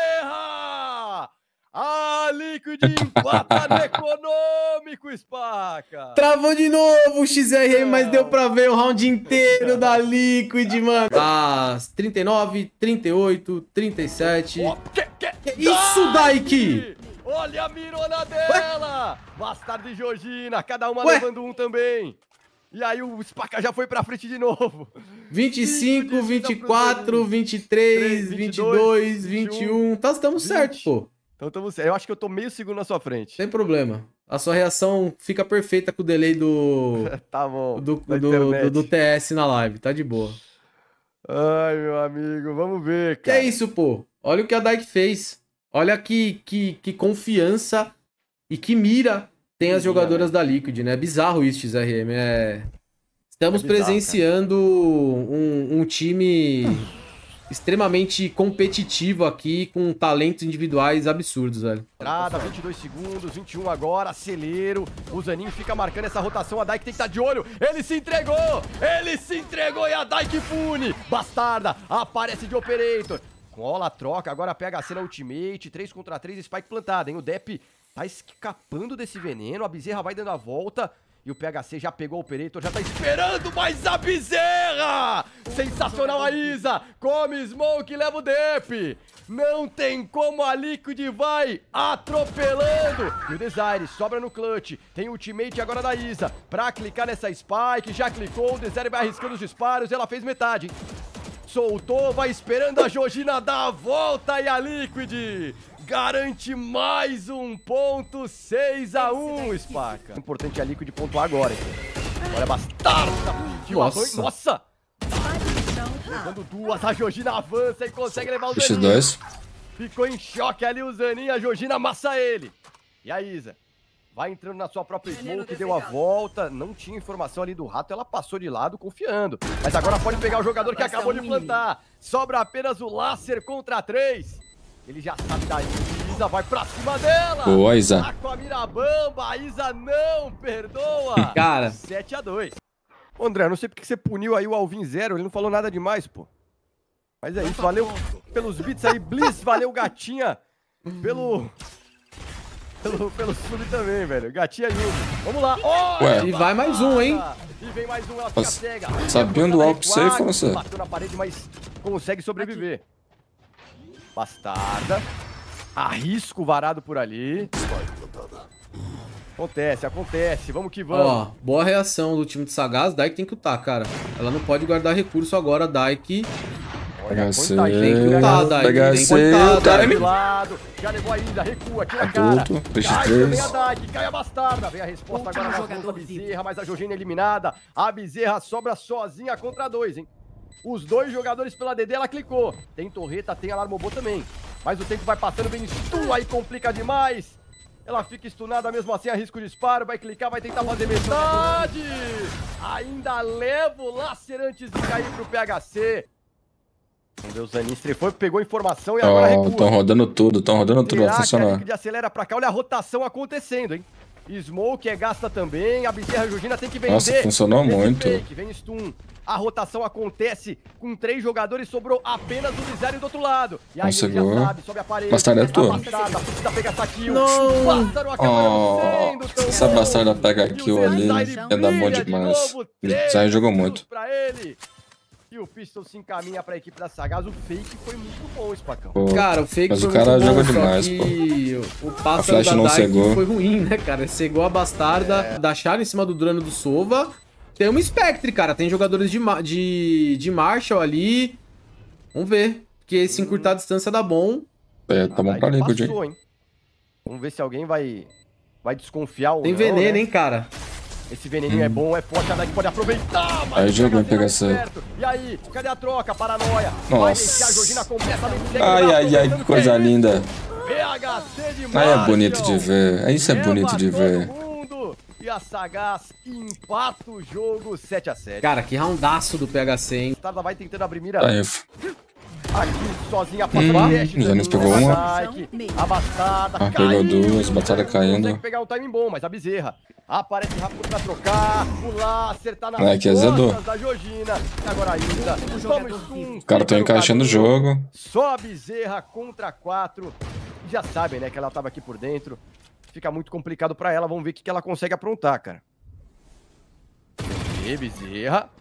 Bezerra! A Liquid empata no econômico, Spaca!
Travou de novo o X R M, mas deu pra ver o round inteiro da Liquid, mano. Às trinta e nove, trinta e oito, trinta e sete.
Oh, que, que,
que isso, Dyke?
Olha a mirona dela! Ué? Bastarda e Georgina, cada uma
Ué?
levando um também. E aí o Spaca já foi pra frente de novo.
vinte e cinco, vinte e quatro, vinte e três, vinte e dois, vinte e um. Tá, estamos certo, pô.
Então estamos certo. Eu acho que eu tô meio segundo na sua frente.
Sem problema. A sua reação fica perfeita com o delay do...
tá bom.
Do, do, do, do T S na live. Tá de boa.
Ai, meu amigo. Vamos ver,
cara. Que
cara.
é isso, pô. Olha o que a Dyke fez. Olha que, que, que confiança e que mira tem as jogadoras da Liquid, né? É bizarro isso, X R M. É... Estamos é bizarro, presenciando um, um time extremamente competitivo aqui, com talentos individuais absurdos, velho.
Entrada, vinte e dois segundos, vinte e um agora, acelero. O Zanin fica marcando essa rotação, a Dyke tem que estar de olho. Ele se entregou! Ele se entregou e a Dyke pune! Bastarda, aparece de Operator. Cola a troca, agora pega a cena ultimate, três contra três, Spike plantada, hein? O Dep tá escapando desse veneno, a Bezerra vai dando a volta. E o P H C já pegou o Operator, já tá esperando, mas a Bezerra! Sensacional a Isa! Come Smoke e leva o Dep! Não tem como, a Liquid vai atropelando! E o Desire sobra no clutch, tem ultimate agora da Isa pra clicar nessa Spike, já clicou, o Desire vai arriscando os disparos, ela fez metade, hein? Soltou, vai esperando a Georgina dar a volta e a Liquid garante mais um ponto, seis a um, Spaca. O importante é a Liquid pontuar agora, hein? Olha, Bastarda!
Nossa!
Nossa! Levando duas, a Georgina avança e consegue levar o Zanin.
X dois.
Ficou em choque ali o Zanin, a Georgina amassa ele. E a Isa vai entrando na sua própria smoke, deu a volta, não tinha informação ali do rato, ela passou de lado confiando. Mas agora pode pegar o jogador que acabou de plantar. Sobra apenas o Lácer contra três. Ele já sabe da Isa, vai pra cima dela.
Boa, Isa.
Tá com a Mirabamba, a Isa não perdoa.
Cara.
sete a dois. Ô, André, eu não sei porque você puniu aí o Alvin Zero, ele não falou nada demais, pô. Mas é isso, valeu pelos bits aí, Blizz, valeu Gatinha, pelo... Pelo, pelo sub também, velho. Gatinha junto. Vamos lá. Oh,
Ué. E vai mais um, hein?
E vem mais um, ela fica cega.
Sabendo o alto safe, você.
Bateu na parede, mas consegue sobreviver. Bastarda. Arrisco varado por ali. Acontece, acontece. Vamos que vamos.
Ó, boa reação do time de Sagaz. Daik tem que ultar, cara. Ela não pode guardar recurso agora, Daik.
Pega C,
pega
C, o cara
de lado, já levou ainda, recua, tira a cara. Cai, vem a Daik, cai a bastarda. Vem a resposta agora na mão da Bezerra, mas a Georgina eliminada. A Bezerra sobra sozinha contra dois, hein. Os dois jogadores pela D D, ela clicou. Tem torreta, tem alarmobô também. Mas o tempo vai passando, vem stun, aí complica demais. Ela fica stunada mesmo assim, arrisca o disparo, vai clicar, vai tentar fazer metade. Ainda leva o lacerante de cair pro P H C. Vamos ver, o Zanistre foi, pegou informação e agora
recua. Estão rodando tudo, estão rodando tudo, vai funcionar.
De acelera pra cá, olha a rotação acontecendo, hein. Smoke é gasta também, a Bezerra Georgina tem que vender.
Nossa, funcionou muito.
Fake, vem stun. A rotação acontece com três jogadores, sobrou apenas o Misério do outro lado. E aí ele já sabe, sobe a parede.
Bastarda é tua.
Bastarda, precisa pegar essa kill.
Não!
Pássaro acabou
oh, sendo essa bastarda pega a kill ali, é da bom demais. Zay jogou muito.
Pra ele. E o Pistol se encaminha pra equipe da Sagaz. O fake foi muito bom, Spacão.
Pô,
cara, o fake
mas
foi
o cara
muito
jogou
bom,
demais,
que
pô.
O pássaro da Daik foi ruim, né, cara? Cegou a bastarda é. da Chara em cima do drone do Sova. Tem uma Spectre, cara. Tem jogadores de, de, de Marshall ali. Vamos ver. Porque se encurtar a distância dá bom.
É, tá bom pra Liquid,
hein? Vamos ver se alguém vai, vai desconfiar ou
Tem
não,
veneno,
né?
hein, cara?
Esse veneninho hum. é bom, é forte, a Daik pode aproveitar. Mas
aí jogou, pega essa.
E aí, cadê a troca? Paranoia.
Nossa.
A Georgina completamente
ai, ai, ai, que coisa linda.
P H C de
aí é bonito de ver. Isso é bonito de ver.
E a Sagaz empata o jogo sete a sete.
Cara, que roundaço do P H C, hein?
A Bastarda vai tentando abrir mira.
Aí,
aqui, sozinha, passa
hum,
o teste.
O Zanis pegou uma.
A Bastarda
ah, pegou duas, Bastarda caindo.
Consegue pegar um timing bom, mas a Bezerra aparece rápido pra trocar, pular, acertar na
é, que
costas da Georgina. E agora ainda, vamos
os caras estão encaixando o jogo.
Só a Bezerra contra quatro. Já sabem, né, que ela tava aqui por dentro. Fica muito complicado pra ela. Vamos ver o que ela consegue aprontar, cara. E Bezerra.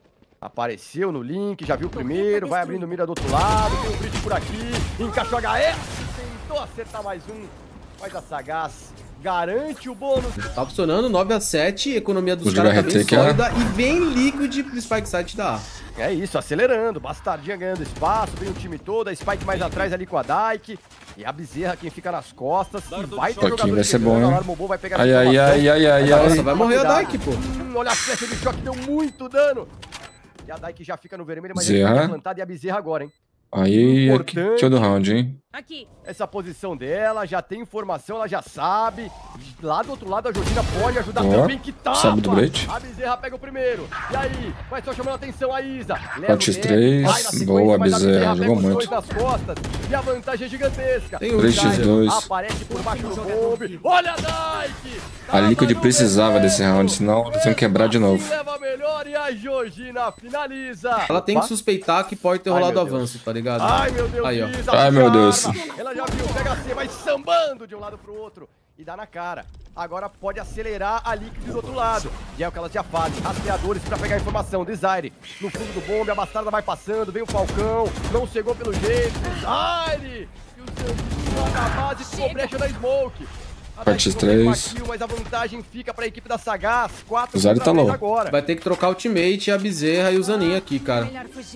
Apareceu no link, já viu o primeiro. Vai abrindo mira do outro lado. Tem um bridge por aqui. Encaixou H S. Tentou acertar mais um. Mas a Sagaz garante o bônus.
Tá funcionando, nove a sete. Economia dos caras tá bem sólida. E vem Liquid pro Spike Site da A.
É isso, acelerando. Bastardinha ganhando espaço. Vem o time todo. A Spike mais atrás ali com a Daik. E a Bezerra quem fica nas costas. E vai ter jogador
vai ser bom, hein?
Vai pegar
ai, ai, ai, ai, ai, ai.
Nossa, vai morrer a Daik, pô.
Hum, olha a flecha de choque, deu muito dano. E a Daik já fica no vermelho, mas ele tá plantada. E a Bezerra agora, hein?
Aí, aqui, aqui é do round, hein?
Aqui. Essa posição dela, já tem informação, ela já sabe. Lá do outro lado, a Georgina pode ajudar oh, também, que tapa.
Sabe do Blade.
A Bezerra pega o primeiro. E aí, vai só chamando a atenção a Isa.
quatro por três, boa, a Bezerra, jogou muito.
Nas costas, e a vantagem é gigantesca.
Tem o três por dois.
Aparece por baixo do bombe. Olha a Daik.
A Liquid precisava desse round, senão eles iam quebrar de novo.
Leva melhor e a Georgina finaliza.
Ela tem que suspeitar que pode ter rolado avanço, tá ligado?
Ai, meu Deus.
Aí, ó.
Ai, meu Deus.
Ela já viu, pega C, vai sambando de um lado pro outro e dá na cara. Agora pode acelerar a Liquid do outro lado. E é o que elas já fazem, rastreadores pra pegar a informação. Desire no fundo do bombe, a Bastarda vai passando, vem o Falcão, não chegou pelo jeito. Desire! E o Zambinho lá na base ficou brecha da Smoke.
quatro por três.
Mas a vantagem fica pra equipe da Sagaz. quatro
o Zari tá low.
Agora.
Vai ter que trocar o teammate, a Bezerra e o Zanin aqui, cara.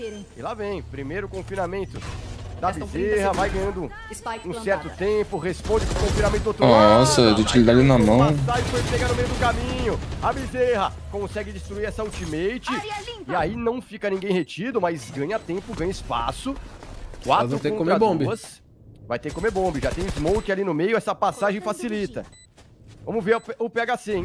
E lá vem, primeiro confinamento da Bezerra, vai ganhando um certo tempo, responde pro confinamento do outro lado.
Nossa, de utilidade na mão.
Foi pegar no meio do caminho. A Bezerra consegue destruir essa ultimate. E aí não fica ninguém retido, mas ganha tempo, ganha espaço. quatro
contra comer bombe.
Vai ter que comer bombe, já tem smoke ali no meio, essa passagem facilita. Vamos ver o P H C, hein?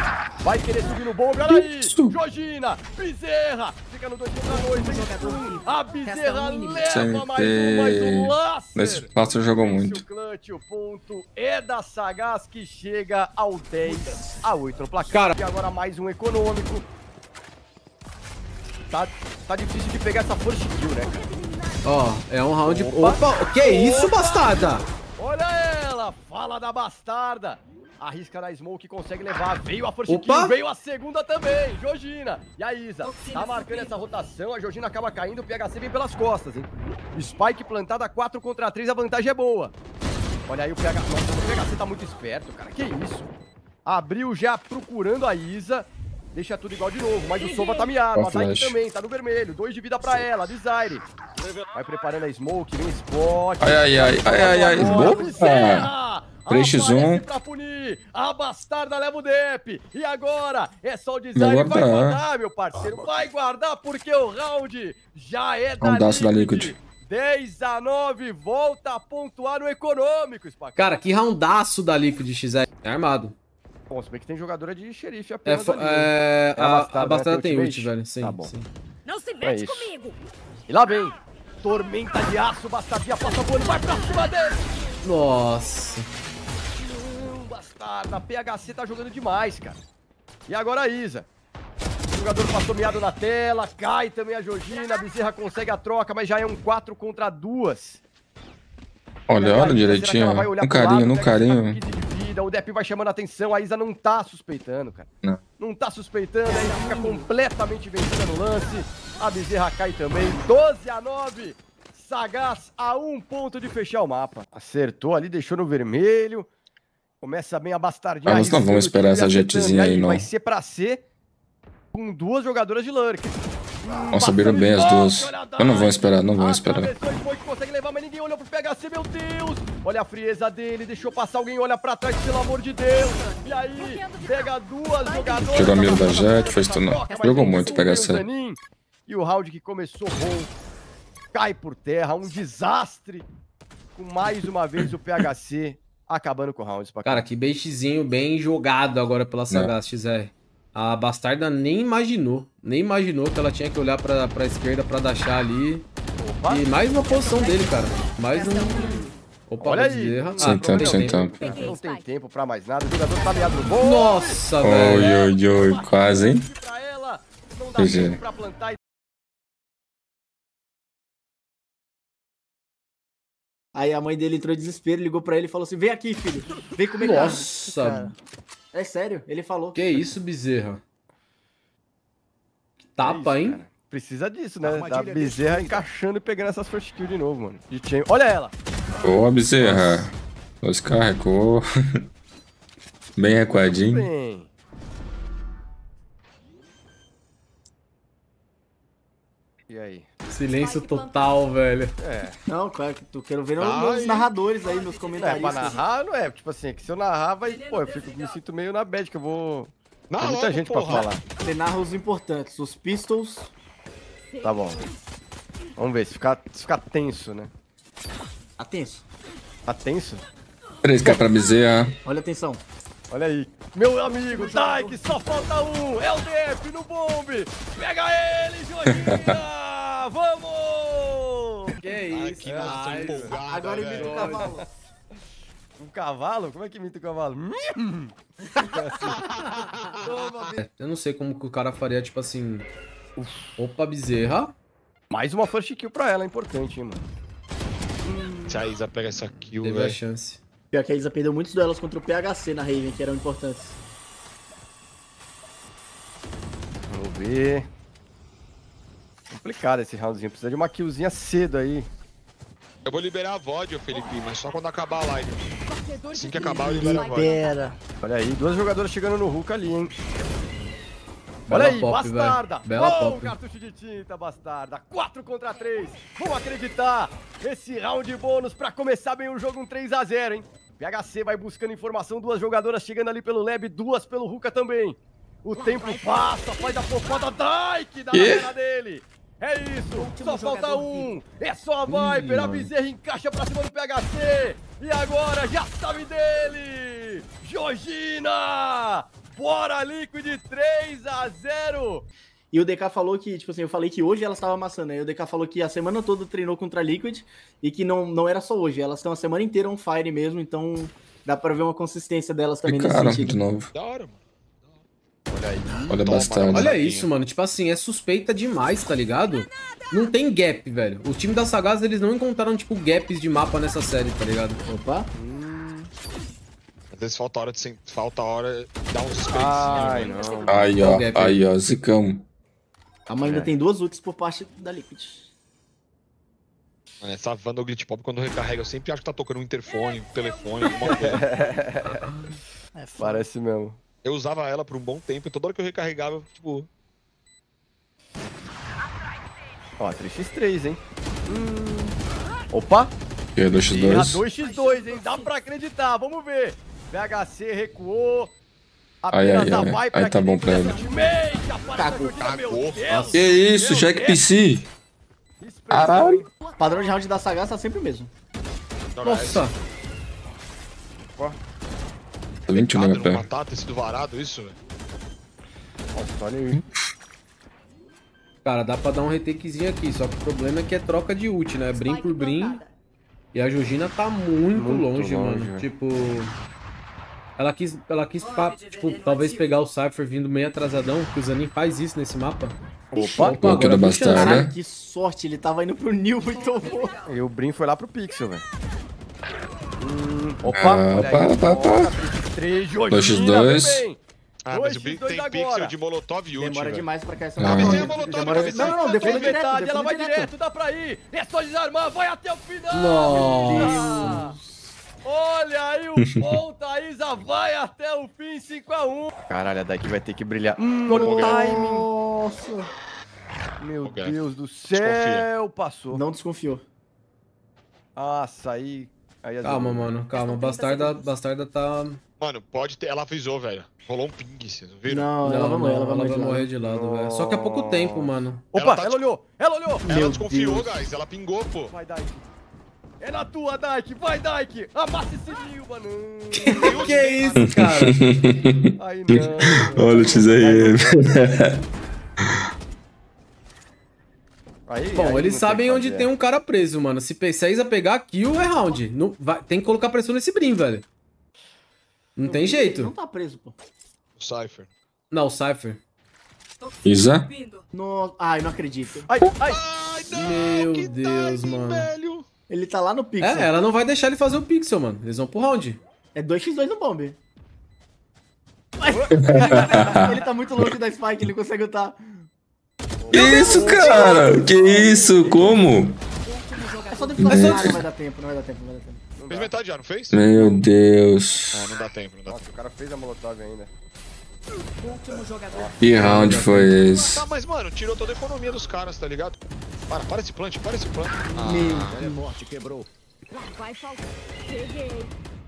Vai querer subir no bombe, olha aí! Georgina, Bezerra, fica no dois contra dois. A Bezerra leva mais um, mais um laço.
Nesse passo jogou muito.
O clutch, o ponto é da Sagaz que chega ao dez a oito no placar.
Cara.
E agora mais um econômico. Tá, tá difícil de pegar essa first kill, né, cara?
Ó, é um round...
Opa,
Opa, que isso, bastarda?
Olha ela, fala da bastarda. Arrisca na smoke, consegue levar. Veio a first
Opa.
kill, veio a segunda também. Jojina e a Isa. Tá marcando essa rotação, a Jojina acaba caindo, o P H C vem pelas costas, hein. Spike plantada quatro contra três, a vantagem é boa. Olha aí o P H C. Nossa, o P H C tá muito esperto, cara. Que isso? Abriu já procurando a Isa. Deixa tudo igual de novo, mas o Sova tá miado. A Dyke também, tá no vermelho. Dois de vida pra ela, Desire. Vai preparando a smoke, vem spot.
Ai, ai, ai, ai, ai, ai. Boa! três por um.
Pra punir. A bastarda leva o D P. E agora é só o Desire. Vai guardar, meu parceiro. Vai guardar porque o round já é da
Liquid. da Liquid.
dez a nove, volta a pontuar no econômico, Spaca.
Cara, que roundaço da Liquid X R. É armado.
Bom, se bem que tem jogadora de xerife
É,
apenas ali, né?
é,
É
a,
a Bastarda,
a Bastarda
né?
tem
Tem
ult, velho. Sim,
Tá bom.
sim.
Não se
É
mete
isso.
comigo.
E lá vem. Tormenta de aço, Bastardinha passa voando, vai pra cima dele.
Nossa.
Não, Bastarda. A P H C tá jogando demais, cara. E agora a Isa. O jogador passou miado na tela, cai também a Jojina, a Bezerra consegue a troca, mas já é um quatro contra duas.
Olha, olha direitinho. No carinho, no carinho.
O Dep vai chamando a atenção, a Isa não tá suspeitando, cara.
Não.
Não tá suspeitando, aí fica completamente vencida no lance. A Bezerra cai também, doze a nove. Sagaz a um ponto de fechar o mapa. Acertou ali, deixou no vermelho. Começa bem a bastardinha.
Ah, nós não vamos esperar essa jetzinha aí, não.
Vai ser pra ser com duas jogadoras de Lurk.
Vão saber bem as duas. Eu não vou esperar, não vou esperar.
Consegue levar, mas ninguém olhou pro P H C, meu Deus! Olha a frieza dele, deixou passar alguém, olha pra trás, pelo amor de Deus! E aí, pega duas jogadoras...
Tirou a mira da Jet, foi stunar. Jogou muito o P H C.
E o round que começou bom, cai por terra, um desastre. Com mais uma vez o P H C acabando com o round.
Cara, que baitzinho bem jogado agora pela Sagaz X R. A Bastarda nem imaginou, nem imaginou que ela tinha que olhar pra, pra esquerda pra dashar ali. Opa. E mais uma posição dele, cara. Mais um... Opa,
olha
aí.
Ah,
sem tempo, sem tempo.
Não tem tempo pra mais nada, o jogador tá meado no bom.
Nossa,
oi,
velho.
Oi, oi, oi, quase, hein?
Não dá tempo pra plantar.
Aí a mãe dele entrou em desespero, ligou pra ele e falou assim, vem aqui, filho, vem comer carne.
Nossa.
Cara. É sério, ele falou.
Que isso, Bezerra? Que tapa,
é isso,
hein?
Cara. Precisa disso, né? Da Bezerra encaixando e pegando essas first kill de novo, mano. De chain. Olha ela!
Boa, Bezerra. Oscar recuou. Bem recuadinho.
Bem. E aí?
Silêncio total, velho.
É.
Não, claro que tu quero ver meus narradores aí, meus comentários.
Não é pra narrar, não é. Tipo assim, que se eu narrar, vai. Pô, eu fico, me sinto meio na bad, que eu vou. Tem muita
logo,
gente
porra.
pra falar.
Você narra os importantes, os pistols.
Tá bom. Vamos ver, se ficar, se ficar tenso, né?
Atenção.
Tá tenso?
três K pra Bezerra.
Olha atenção.
Olha aí. Meu amigo, Dyke, só falta um. É o D F no bombe. Pega ele, Jojina. Vamos!
Que isso,
que nossa,
ai,
empolgada,
Agora imita
velho.
o cavalo.
Um cavalo? Como é que imita o cavalo?
Eu não sei como que o cara faria, tipo assim... Opa, Bezerra.
Mais uma first kill pra ela, é importante, hein, mano.
Se a Isa pega essa kill,
Teve a
velho.
chance.
Pior que a Isa perdeu muitos duelos contra o P H C na Raven, que eram importantes.
Vamos ver. Complicado esse roundzinho. Precisa de uma killzinha cedo aí.
Eu vou liberar a V O D, ô Felipe, mas só quando acabar a live. Assim que acabar, eu libero a V O D.
Espera.
Olha aí, duas jogadoras chegando no hook ali, hein.
Bela
Olha aí,
pop,
bastarda!
velho. Bela
Bom
pop.
cartucho de tinta, bastarda! quatro contra três! Vamos acreditar! Esse round bônus pra começar bem o jogo, um três a zero, hein? P H C vai buscando informação, duas jogadoras chegando ali pelo Lab, duas pelo Ruka também. O tempo passa, faz a fofada, Dyke dá na cara dele! É isso, só falta um! É só a Viper, a Bezerra encaixa pra cima do P H C! E agora, já sabe dele! Jojina! Bora, Liquid, três a zero!
E o D K falou que, tipo assim, eu falei que hoje elas estavam amassando, aí o D K falou que a semana toda treinou contra a Liquid e que não, não era só hoje, elas estão a semana inteira on fire mesmo, então dá pra ver uma consistência delas também nesse
Ficaram
sentido.
de novo.
Da hora, mano.
Olha aí.
Olha
Toma,
bastardo.
Olha isso, mano. Tipo assim, é suspeita demais, tá ligado? Não tem gap, velho. O time da Sagaz, eles não encontraram, tipo, gaps de mapa nessa série, tá ligado?
Opa.
Às vezes falta a hora de sen- falta a hora de dar uns sprays.
Ai, não.
Aí, ó. Aí, ó. Zicão.
Calma, ainda
É.
tem duas ults por parte da Liquid.
Mano, essa Vandal Glitch Pop, quando recarrega, eu sempre acho que tá tocando um interfone, um telefone, alguma coisa.
É foda.
Parece mesmo.
Eu usava ela por um bom tempo e toda hora que eu recarregava, eu, tipo...
Ó, três contra três, hein? Hum. Opa!
E aí, dois contra
E a
dois.
dois contra dois, hein? Dá pra acreditar, vamos ver. V H C recuou.
Ai,
Apenas
ai,
a
ai.
Viper
Aí tá
aqui
bom
dentro
pra
dessa
ele.
ultimate. Aparece a
Cagou,
Jordina, meu
cagou.
Deus.
Que isso,
Meu
Jack
Deus.
P C.
Expressão,
Caralho.
hein?
O padrão de round da Sagaz tá sempre o mesmo.
Nossa.
vinte e um
Nada,
H P.
não matar, ter sido varado isso, velho.
Nossa, olha aí.
Cara, dá pra dar um retakezinho aqui, só que o problema é que é troca de ult, né? Brim por Brim. E a Georgina tá muito,
Muito
longe,
longe,
mano.
velho.
Tipo... Ela quis, ela quis pa- tipo, talvez pegar o Cypher vindo meio atrasadão, que o Zanin faz isso nesse mapa.
Opa!
Pô, que da
agora puxa,
bastarda.
Caralho, que sorte. Ele tava indo pro Nil e tomou.
E o Brim foi lá pro Pixel, velho. Hum, opa!
Ah,
olha
opa,
aí.
opa, opa.
Ó, três contra três, Jordina,
dois contra dois.
também.
Ah, mas
Dois
o Big
contra dois
tem
agora.
pixel de Molotov e ult,
Demora
velho.
demais pra cair essa
Ah.
Cabeceia
bola.
Molotov,
Demora...
cabeceia.
Não, não, não, defenda
Defende
direto,
metade, ela vai
defenda
direto.
direto.
Dá pra ir. É só desarmar, vai até o final.
Nossa.
Olha aí o ponto, a Isa vai até o fim, cinco a um. Caralho, a daqui vai ter que brilhar. Hum, olha o timing.
Nossa.
Meu
Foguete.
Deus do céu, passou.
Não desconfiou.
Nossa, aí... aí
Calma,
azedou.
mano, calma. Bastarda, Bastarda tá...
Mano, pode ter. Ela avisou, velho. Rolou um ping, vocês não viram?
Não,
Não,
ela vai morrer, ela vai
ela
morrer.
vai
de lado.
morrer de lado, velho. Só que há pouco tempo, mano.
Opa,
Ela tá
ela
de-
olhou, ela olhou.
Ela
Meu
desconfiou,
Deus.
guys. Ela pingou, pô.
Vai, Dyke. É na tua, Dyke. Vai, Dyke. Abaixa esse mil, mano.
Que isso, cara?
Aí não.
Olha o X R M.
Aí,
Bom,
aí
eles
não
sabem
o que
onde
fazer.
tem um cara preso, mano. Se P seis a pegar a kill, é round. Não, vai, tem que colocar pressão nesse Brim, velho. Não tem
Não
jeito.
tá preso, pô.
O Cypher.
Não, o Cypher.
Isa?
No... Ai, não acredito.
Ai, ai.
Ai, não!
Meu
que
Deus,
timing,
mano.
velho.
Ele tá lá no Pixel.
É, ela não vai deixar ele fazer o pixel, mano. Eles vão pro round.
É dois contra dois no bomb. Ele tá muito longe da Spike, ele consegue lutar.
Que isso, cara? Que isso? Como?
É só defender.
Meu
Ah, não
Deus.
vai dar tempo, não vai dar tempo, não vai dar tempo.
Fez metade já, não fez?
Meu Deus.
Ah, não dá tempo, não dá
Nossa,
tempo.
o cara fez a molotov ainda.
Que round foi esse?
Tá, mas, mano, tirou toda a economia dos caras, tá ligado? Para, para esse plant, para esse plant. Ah,
Meu.
Morte quebrou.
Vai faltar. Peguei.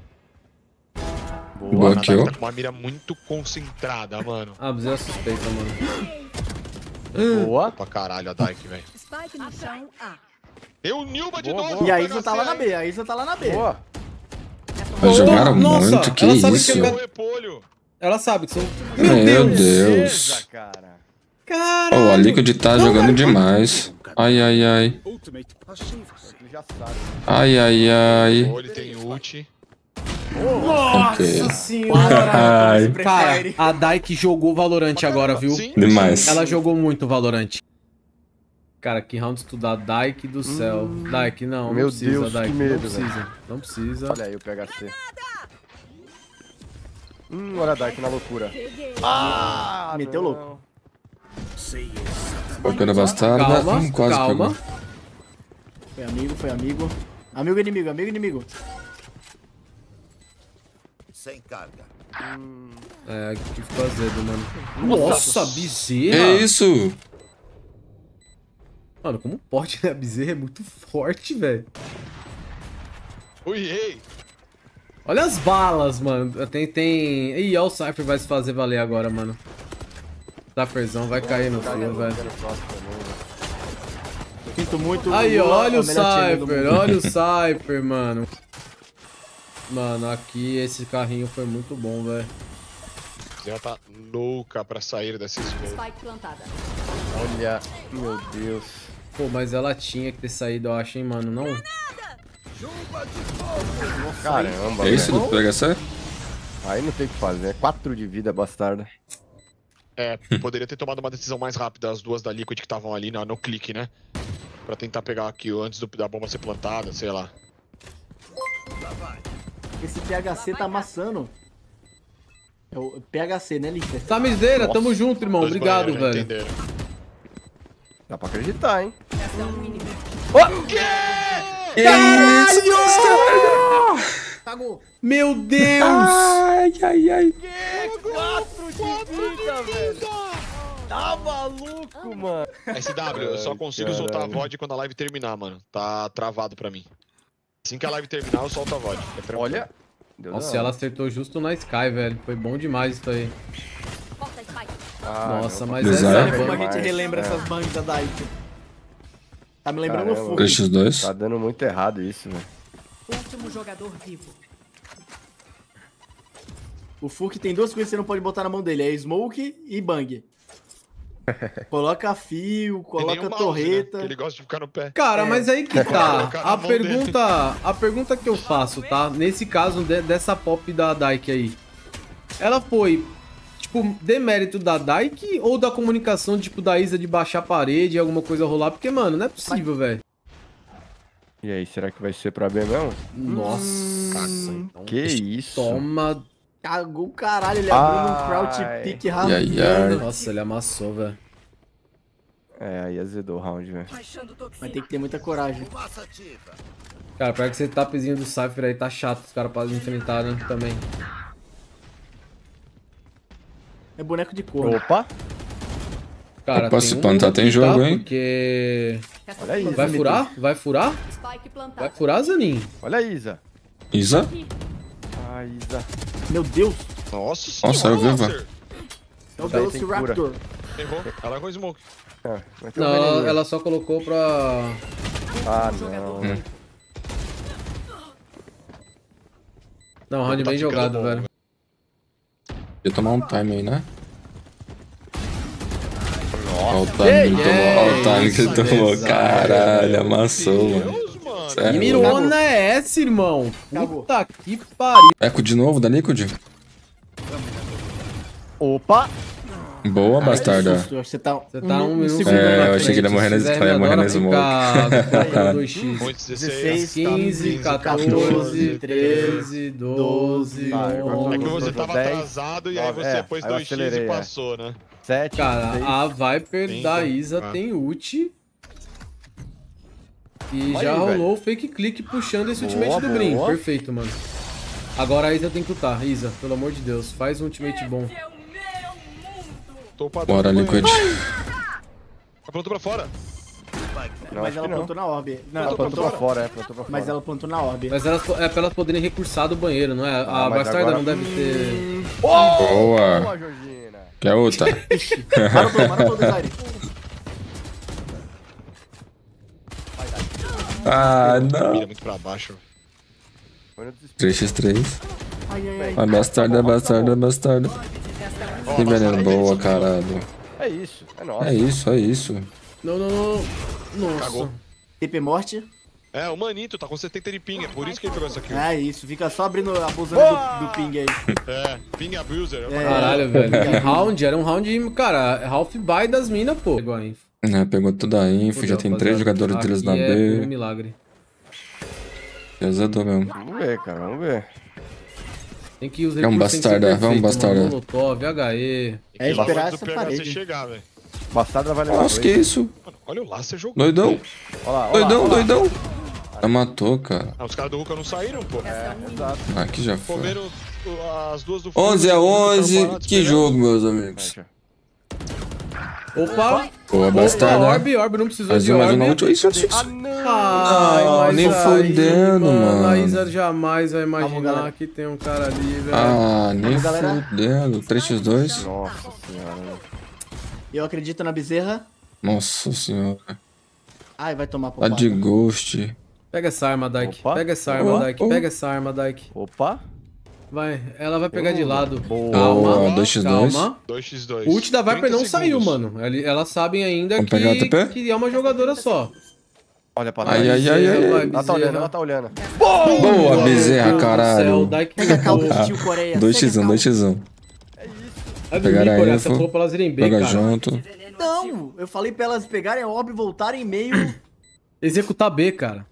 Boa
a
kill.
Dai tá com uma mira muito concentrada, mano.
Ah, mas é suspeita, mano.
Boa.
Pra caralho a Dyke, velho.
Spike no chão. A.
Deu o Nilba de
Boa,
novo.
boa.
E a
P
Isa
H C
tá lá na
aí.
B, a Isa tá lá na B.
Boa.
Eles jogaram
Nossa,
muito, que
ela sabe
isso?
que eu
O
quero-
repolho.
Ela sabe que são...
Meu
Beleza,
Deus.
cara.
Caralho.
Oh, a Liquid tá jogando demais. Ai, ai, ai.
Ultimate passiva.
Ele já sabe.
Ai, ai, ai.
Ou ele tem ult.
Ok.
Nossa senhora.
Ai.
Cara, a Dyke jogou Valorant agora, viu?
Sim,
Demais.
Ela jogou muito Valorant. Cara, que round estudar Dyke do céu. Dyke, não,
Meu
não precisa,
Deus, que
Dyke.
medo,
não precisa, não precisa.
Olha aí o P H C. Hum, olha a Dyke na loucura.
Peguei.
Ah,
Meteu
não.
louco.
Focando a bastarda.
Calma,
Hum, quase
calma.
pegou.
Foi amigo, foi amigo. Amigo inimigo, amigo inimigo.
Sem carga.
É, que ficou azedo, mano. Nossa, bezerra.
Que isso?
Mano, como pode, né? A bezerra é muito forte, velho.
Ui, ei.
Olha as balas, mano. Tem, tem... Ih, olha o Cypher vai se fazer valer agora, mano. Cypherzão vai cair no fio, velho.
Sinto muito.
Aí,
Lula
olha
é
o
melhor time do
Cypher,
mundo.
olha o Cypher, mano. Mano, aqui esse carrinho foi muito bom, velho.
Ela tá louca pra sair dessa smoke.
Spike plantada.
Olha, meu Deus.
Pô, mas ela tinha que ter saído, eu acho, hein, mano. Não?
Caramba,
É isso
velho.
do P H C?
Aí não tem o que fazer. É quatro de vida, bastarda.
É, poderia ter tomado uma decisão mais rápida, as duas da Liquid que estavam ali no, no clique, né? Pra tentar pegar aqui antes do, da bomba ser plantada, sei lá.
Esse P H C tá amassando. É o P H C, né, Licker?
Samizeira, tamo junto, irmão.
Dois
Obrigado,
banheiros, já
velho.
entenderam.
Dá pra acreditar, hein?
Cagou.
Meu Deus!
Ai, ai, ai.
quatro de vida, velho. Tá maluco, mano.
S W, eu só consigo soltar a V O D quando a live terminar, mano. Tá travado pra mim. Assim que a live terminar, eu solto a V O D. É tranquilo.
Olha. Deu
Nossa,
não.
ela acertou justo na Sky, velho. Foi bom demais isso aí.
Ah,
Nossa,
não,
mas
Design.
essa
Olha
é
como a
boa.
gente relembra
É.
essas bangs da Dike. Tá me lembrando o
Caramba.
Fug.
três por dois.
Tá dando muito errado isso, velho.
Último jogador vivo.
O Fuk tem duas coisas que você não pode botar na mão dele, é smoke e bang. Coloca fio,
E nem
coloca
o mouse,
torreta.
né? Que ele gosta de ficar no pé.
Cara,
É.
mas aí que tá.
Colocar na
A
mão
pergunta, a pergunta que eu faço, tá? Nesse caso de- dessa pop da Dike aí. Ela foi, tipo, demérito da Dike ou da comunicação, tipo, da Isa de baixar a parede e alguma coisa rolar? Porque, mano, não é possível, velho.
E aí, será que vai ser pra B mesmo?
Nossa.
Hum,
então,
Que isso?
Toma.
Cagou o caralho, ele abriu um
Ai.
crouch pick
ai, ai.
rasgando.
Nossa, ele amassou, velho.
É, aí azedou o round, velho.
Vai ter que ter muita coragem.
Cara, pior que esse tapzinho do Cypher aí tá chato, os caras podem enfrentar, né, também.
É boneco de cor.
Opa!
Cara,
Opa, se
um
plantar
aqui,
tem jogo,
tá?
hein?
Porque...
Olha aí,
Vai furar? Vai furar?
Spike plantada.
Vai furar, Zanin?
Olha a Isa.
Isa?
Ah, Isa.
Meu Deus,
Nossa
Nossa,
senhora,
eu vi,
Lancer.
é o
Daí tem
Velociraptor.
Errou. Ela com smoke.
Ah, vai ter um
Não, ela,
veneninho.
ela só colocou pra...
Ah,
Jogador
não.
Hum.
Não, round
Tá
bem
ficando
jogado,
bom,
velho.
Ia tomar um time aí, né? Olha o time que ele tomou. Olha o time que ele
isso,
tomou.
pesado.
Caralho, amassou, mano.
Deus, mano.
Sério,
Que
mano.
mirona é essa, irmão?
Acabou.
Puta que pariu.
Eco de novo da Liquid?
Opa!
Boa, bastarda.
Susto, Você tá,
Você tá um
um
minuto
segundo
É,
na
eu
frente.
achei que ele ia morrer nesse-
Esse
ele ia morrer
adora
nesse
ficar com dois x.
oito,
dezesseis,
dezesseis.
quinze, quatorze, treze, doze,
Vai, agora
É que
onze.
você tava
dez,
atrasado e aí
nove,
você
é,
pôs
aí eu
dois x
acelerei,
e
é.
passou, né?
Sete.
Cara,
seis.
a Viper
Cinco,
da Isa
ah.
tem ult. E
Olha
já
aí,
rolou
velho.
o fake click puxando esse
Boa,
ultimate do Brim.
boa.
Perfeito, mano. Agora a Isa tem que lutar. Isa, pelo amor de Deus, faz um ultimate bom.
Tô padrão.
Bora, Liquid.
Tá pronto pra fora.
Não,
Mas
acho
ela
que não.
plantou na orbe. Não,
Ela
ela
plantou
plantou,
pra fora, é, plantou pra fora.
mas ela plantou na orbe.
Mas elas, é pra elas poderem recursar do banheiro, não é?
Ah,
A
mas
Bastarda
agora-
não deve ter...
Boa.
Boa, Georgina.
Quer outra?
Marotou, marotou do Zaire.
Ah,
Mira
não.
muito pra baixo.
Foi no desespero.
três por três.
Ai, ai, ai.
Vai, bastarda, bastarda, bastarda. Que veneno boa, caralho.
É isso, é nosso.
É isso, é isso.
Não, não, não. Nossa.
Cagou.
T P morte.
É, o Manito tá com setenta de ping, é por isso que ele pegou essa kill.
É isso, fica só abrindo, abusando do, do ping aí.
É, ping abuser.
É.
Caralho, velho. Que round, era um round, cara, half buy das minas, pô. Pegou a info.
É, pegou toda a info, já tem três jogadores deles na
Aqui é por um
B.
milagre.
Azedou mesmo.
Vamos ver, cara, vamos ver.
Tem que usar
Vamos, bastarda, vamos, bastarda.
Molotov, H E.
É esperar
Antes do
essa
P H C
parede.
chegar, velho.
Bastarda vai levar
Nossa,
dois.
que isso?
Mano, olha o Lacer jogando.
Doidão.
Olha lá, olha
Doidão,
lá, olha lá.
doidão. Já matou, cara.
Ah, os caras do Ruka não saíram, pô.
Ah, aqui já foi.
Comeram uh, as duas do
onze a
fundo,
onze.
ficaram parados
Que
esperando.
jogo, meus amigos.
Opa!
Boa,
Opa,
bastarda.
Orb, Orb, não precisou
Mais
de
um, mais um
Orb.
na última. Isso, isso, isso.
Ai,
Não,
mas
nem
aí,
fudendo, mano.
A Isa jamais vai
Vamos,
imaginar
galera.
que tem um cara ali, velho.
Ah, nem
Vamos, galera.
fudendo. três por dois.
Nossa senhora.
Eu acredito na bezerra.
Nossa senhora.
Ai, vai tomar
Tá
porrada.
de ghost.
Pega essa arma, Dyke.
Opa.
Pega essa arma,
Opa.
Dyke. Pega essa arma, Dyke.
Opa.
Vai, ela vai pegar de lado.
Boa.
Calma,
Boa, dois por dois.
calma.
dois por dois.
O ult da Viper
trinta
não saiu,
segundos.
mano. Ele- Elas sabem ainda
Vamos pegar o
que,
T P?
que é uma jogadora só.
Olha pra trás.
Ai, ai, ai, ai, ai.
Vai,
Ela tá olhando,
bezerra.
ela tá olhando.
Boa, bezerra,
Meu Deus do
caralho.
céu, Dyke
Pega a calda
pegou.
de tio Coreia.
dois
pega
por um,
a
dois por um.
Vai
Pegaram
dormir,
a
Coreia.
info,
Essa porra pra elas irem bem,
joga
cara.
junto.
Não, eu falei pra elas pegarem a orb e voltarem meio...
Executar B, cara.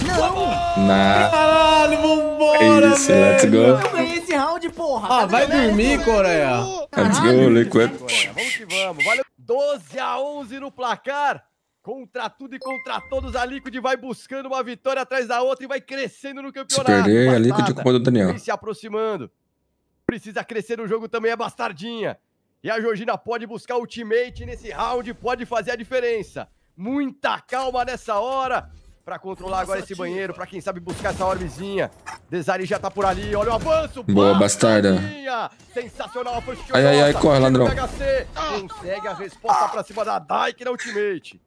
Não!
Na...
Caralho, vambora,
É isso, let's
velho.
go.
Eu ganhei esse round, porra!
Ah,
Cadê
vai
meu
dormir,
mérito?
Coreia.
Let's go, Liquid.
Agora, vamos que vamos. Valeu. doze a onze no placar. Contra tudo e contra todos, a Liquid vai buscando uma vitória atrás da outra e vai crescendo no
Se
campeonato.
perder, a Liquid
Bastarda
culpa do Daniel.
vem se aproximando. Precisa crescer no jogo também a Bastardinha. E a Georgina pode buscar ultimate nesse round, pode fazer a diferença. Muita calma nessa hora pra controlar agora esse banheiro, pra quem sabe buscar essa orbezinha. Desari já tá por ali, olha o avanço.
Boa, bastarda.
Bastardinha. Sensacional, foi
Ai, ai, ai, corre, ladrão.
P H C consegue a resposta pra cima da Dyke na ultimate.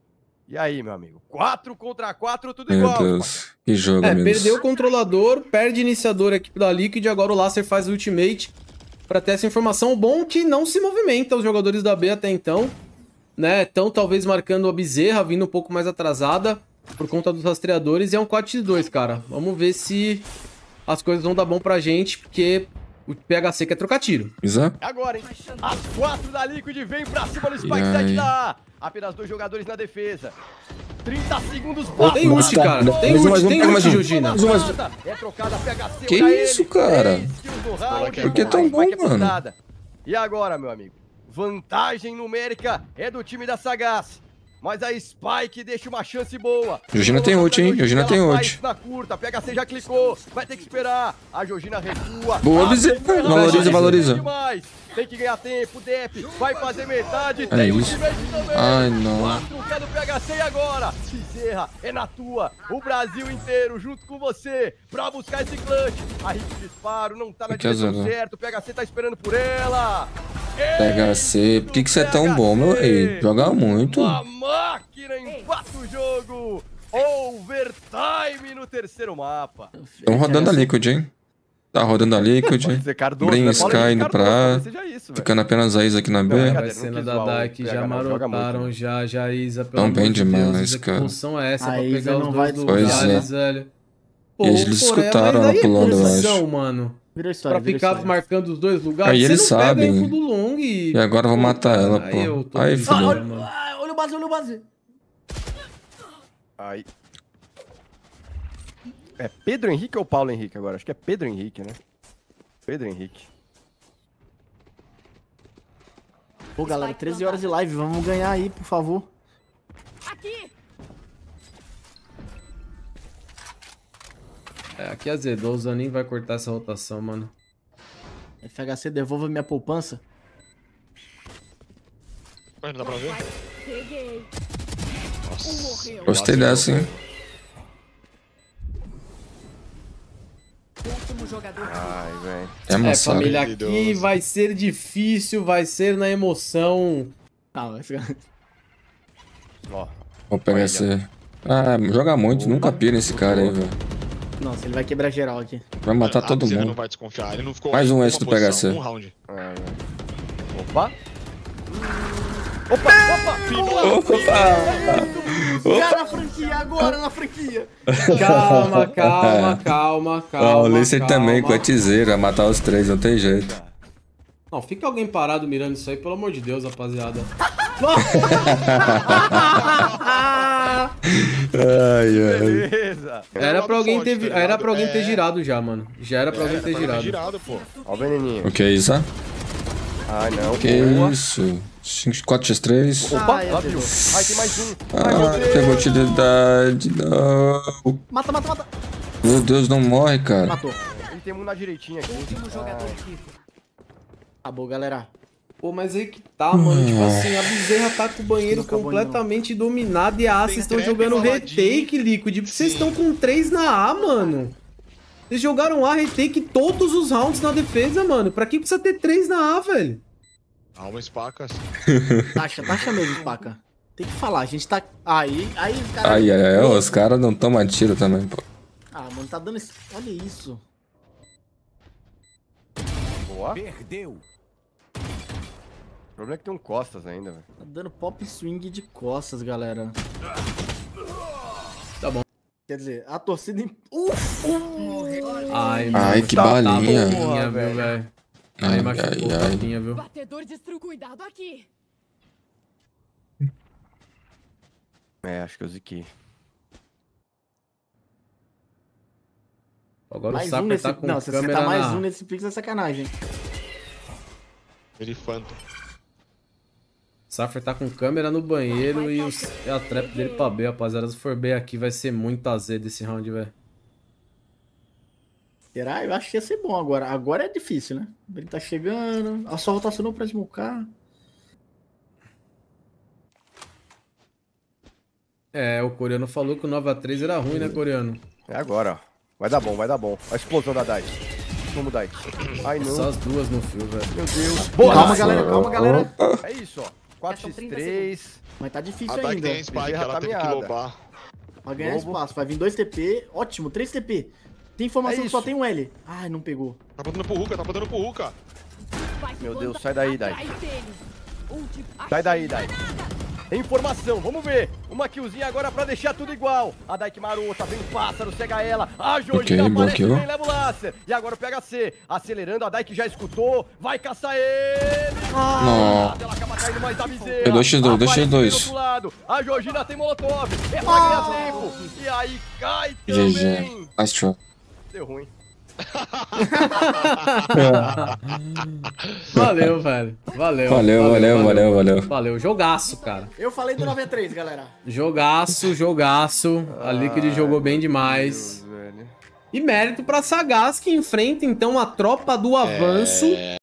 E aí, meu amigo? quatro contra quatro, tudo
Meu
igual.
Deus. Que jogo,
É,
amigos.
perdeu o controlador, perde iniciador a equipe da Liquid, agora o Lacer faz o ultimate pra ter essa informação. O bom que não se movimenta os jogadores da B até então, né? Estão talvez marcando a Bezerra, vindo um pouco mais atrasada por conta dos rastreadores, e é um quatro por dois, cara. Vamos ver se as coisas vão dar bom pra gente, porque o P H C quer trocar tiro.
Isa?
Agora, hein? As quatro da Liquid vem pra cima do Spike
E aí?
sete da A. Apenas dois jogadores na defesa. trinta segundos.
Tem ult, cara. Tem
Mais um, mais
ult,
um,
tem
pega mais
ult,
um.
Georgina.
Mais um, mais um.
É trocada P H C
Que
pra
isso,
ele.
cara?
Três kills no round.
Por que tão bom,
Spike é
mano?
pisada. E agora, meu amigo? Vantagem numérica é do time da Sagaz. Mas a Spike deixa uma chance boa.
Georgina tem ult, hein? Georgina tem
Ela
ult.
faz na curta, P H C já clicou, vai ter que esperar. A Georgina recua.
Boa,
Ah,
Bezerra.
tem que errar,
Valoriza,
vai
valoriza.
demais. Tem que ganhar tempo, Dep vai fazer metade.
É
Tem
isso.
ultimate também.
Ai, não.
quatro K do P H C e agora. Bezerra, é na tua. O Brasil inteiro junto com você pra buscar esse clutch. A hit disparo não tá na
Aqui é
direção
zero.
certa. O P H C tá esperando por ela.
P H C, por que, que você é tão bom, meu rei? Joga muito.
Uma máquina empata o jogo. Overtime no terceiro mapa.
Estão rodando a Liquid, hein? Tá rodando a Liquid.
Pode ser Cardoso,
Brin
né? Fala
Sky
aí,
indo
Cardoso,
pra A.
talvez seja isso, velho.
Ficando apenas a Isa aqui na
Não,
B.
é
A
não
cena
quis
da
zoar o
Dyke
P H,
já
não, joga
marotaram,
muito,
já, já, Isa, pelo
Tão
amor
bem
de Deus,
demais,
Isa, que
cara.
função é essa
A
pra
Isa
pegar
não
os
vai
dois
Pois
lugares,
é.
velho?
E eles
Coreia,
escutaram
mas
lá
aí é
pulando, eu
posição,
acho.
mano.
Virou história,
Pra
virou
ficar
história.
marcando os dois lugares,
Aí
você
eles
não pega
sabem.
a info do long e...
E agora eu vou
Pô,
matar
cara,
ela, pô.
Aí, eu tô
Aí,
triste,
filho.
mano.
Ah, olha o base, olha o base.
Aí. É Pedro Henrique ou Paulo Henrique agora? Acho que é Pedro Henrique, né? Pedro Henrique.
Pô, galera, treze horas de live, vamos ganhar aí, por favor.
É, aqui azedou, o Zanin vai cortar essa rotação, mano.
F H C, devolva minha poupança.
Mas não dá pra ver?
Peguei.
Nossa.
Gostei dessa, hein?
Último jogador vivo.
Ai, velho.
É
É,
moçada.
família, aqui vai ser difícil, vai ser na emoção.
Ah, vai ficar...
Ó.
Vou pegar esse. Ah, joga muito, nunca pira esse cara aí, velho.
Nossa, ele vai quebrar geral aqui.
Vai matar
A
todo
Bezerra não
mundo.
vai desconfiar. Ele não ficou
Mais um
uma
esse do
posição,
P H C.
Um round.
Ai, velho. Opa. Opa, opa.
Cara, na franquia, agora na franquia.
Calma, calma, calma, calma.
Ah, o Lisser
calma.
também, com a tiseira, matar os três, não tem jeito.
Não, fica alguém parado mirando isso aí, pelo amor de Deus, rapaziada.
Ai, ai.
Beleza.
Era pra alguém ter,
Forte, tá
era
ligado?
pra alguém ter
É.
girado já, mano. Já era pra alguém
Era
ter
pra ter
girado.
girado, pô.
Ó o veneninho.
O que é isso? ah?
Ai, não.
Que
Boa.
isso? quatro por três?
Opa,
Ai,
abriu.
Deus.
Ai, tem mais um. Mais um
Ah, pegou utilidade. Não.
Mata, mata, mata.
Meu Deus, não morre, cara.
Matou.
Ele tem um na direitinha aqui.
Último jogador vivo.
Acabou, galera.
Pô, mas aí que tá, mano. Tipo assim, a Bezerra tá com o banheiro
Não acabou
completamente dominado e a Ace estão
trap
jogando
no
retake, Liquid. Porque vocês estão com três na A, mano. Vocês jogaram A, retake todos os rounds na defesa, mano. Pra que precisa ter três na A, velho?
Alma espacas.
Taxa, taxa mesmo, Spaca. Tem que falar, a gente tá... Aí, aí, cara...
Ai, ai, ai, os caras não tomam tiro também, pô.
Ah, mano, tá dando esse... Olha isso.
Boa. Perdeu. O problema é que tem um costas ainda, velho.
Tá dando pop swing de costas, galera.
Tá bom.
Quer dizer, a torcida... Em... Uf!
Ai,
Ai, que
tá
balinha.
bolinha,
Porra,
meu
velho.
velho. Aí
Ai,
machucou
ai,
a
ai.
tapinha, viu?
Batedor destrui. Cuidado aqui.
É, acho que eu ziquei.
Agora
Mais
o Sapper
um nesse...
tá com
Não, se você
câmera
tá mais
na...
um nesse Pix é sacanagem.
Ele Phantom.
O Sapper tá com câmera no banheiro e os... é a trap dele pra B, rapaziada. Se for B aqui, vai ser muito azedo esse round, velho.
Será? Eu acho que ia ser bom agora. Agora é difícil, né? Ele tá chegando. A sua rotação não pra smocar.
É, o coreano falou que o nove a três era ruim, né, coreano?
É agora, ó. Vai dar bom, vai dar bom. A explosão da Dai. Vamos, Dai. Ai, não.
Só as duas no fio, velho.
Meu Deus.
Boa, calma,
Nossa.
galera, calma, galera.
É isso, ó. quatro por três.
Mas tá
A
difícil
Dai
ainda.
tem a Spike,
Bezerra
ela
tá
teve que
miada.
lobar.
Vai ganhar
Lobo.
espaço. Vai vir dois T P. Ótimo, três T P. Tem informação
É
que só
isso.
tem um L. Ai, não pegou.
Tá botando pro Ruka, tá botando pro Ruka.
Meu Deus, sai daí, Dai.
Atrás dele. Último.
Sai daí, Dai. Informação, vamos ver. Uma killzinha agora pra deixar tudo igual. A Dai que marota, vem o pássaro, cega ela. A Georgina
Ok,
aparece
bloqueou.
bem, leva o Lácer. E agora o P H C. Acelerando, a Dai que já escutou. Vai caçar ele.
Não.
Ela acaba caindo mais da miséria.
É dois por dois, dois por
Aparece
dois.
do outro lado. A Georgina tem molotov. É pra ganhar tempo. E aí cai
G G.
também.
Astro.
Deu ruim.
Valeu, velho. Valeu.
Valeu, valeu, valeu, valeu.
Valeu. Jogaço, cara.
Eu falei do nove a três, galera.
Jogaço, jogaço. A Liquid jogou bem demais.
Deus, velho.
E mérito pra Sagaz, que enfrenta então a tropa do avanço.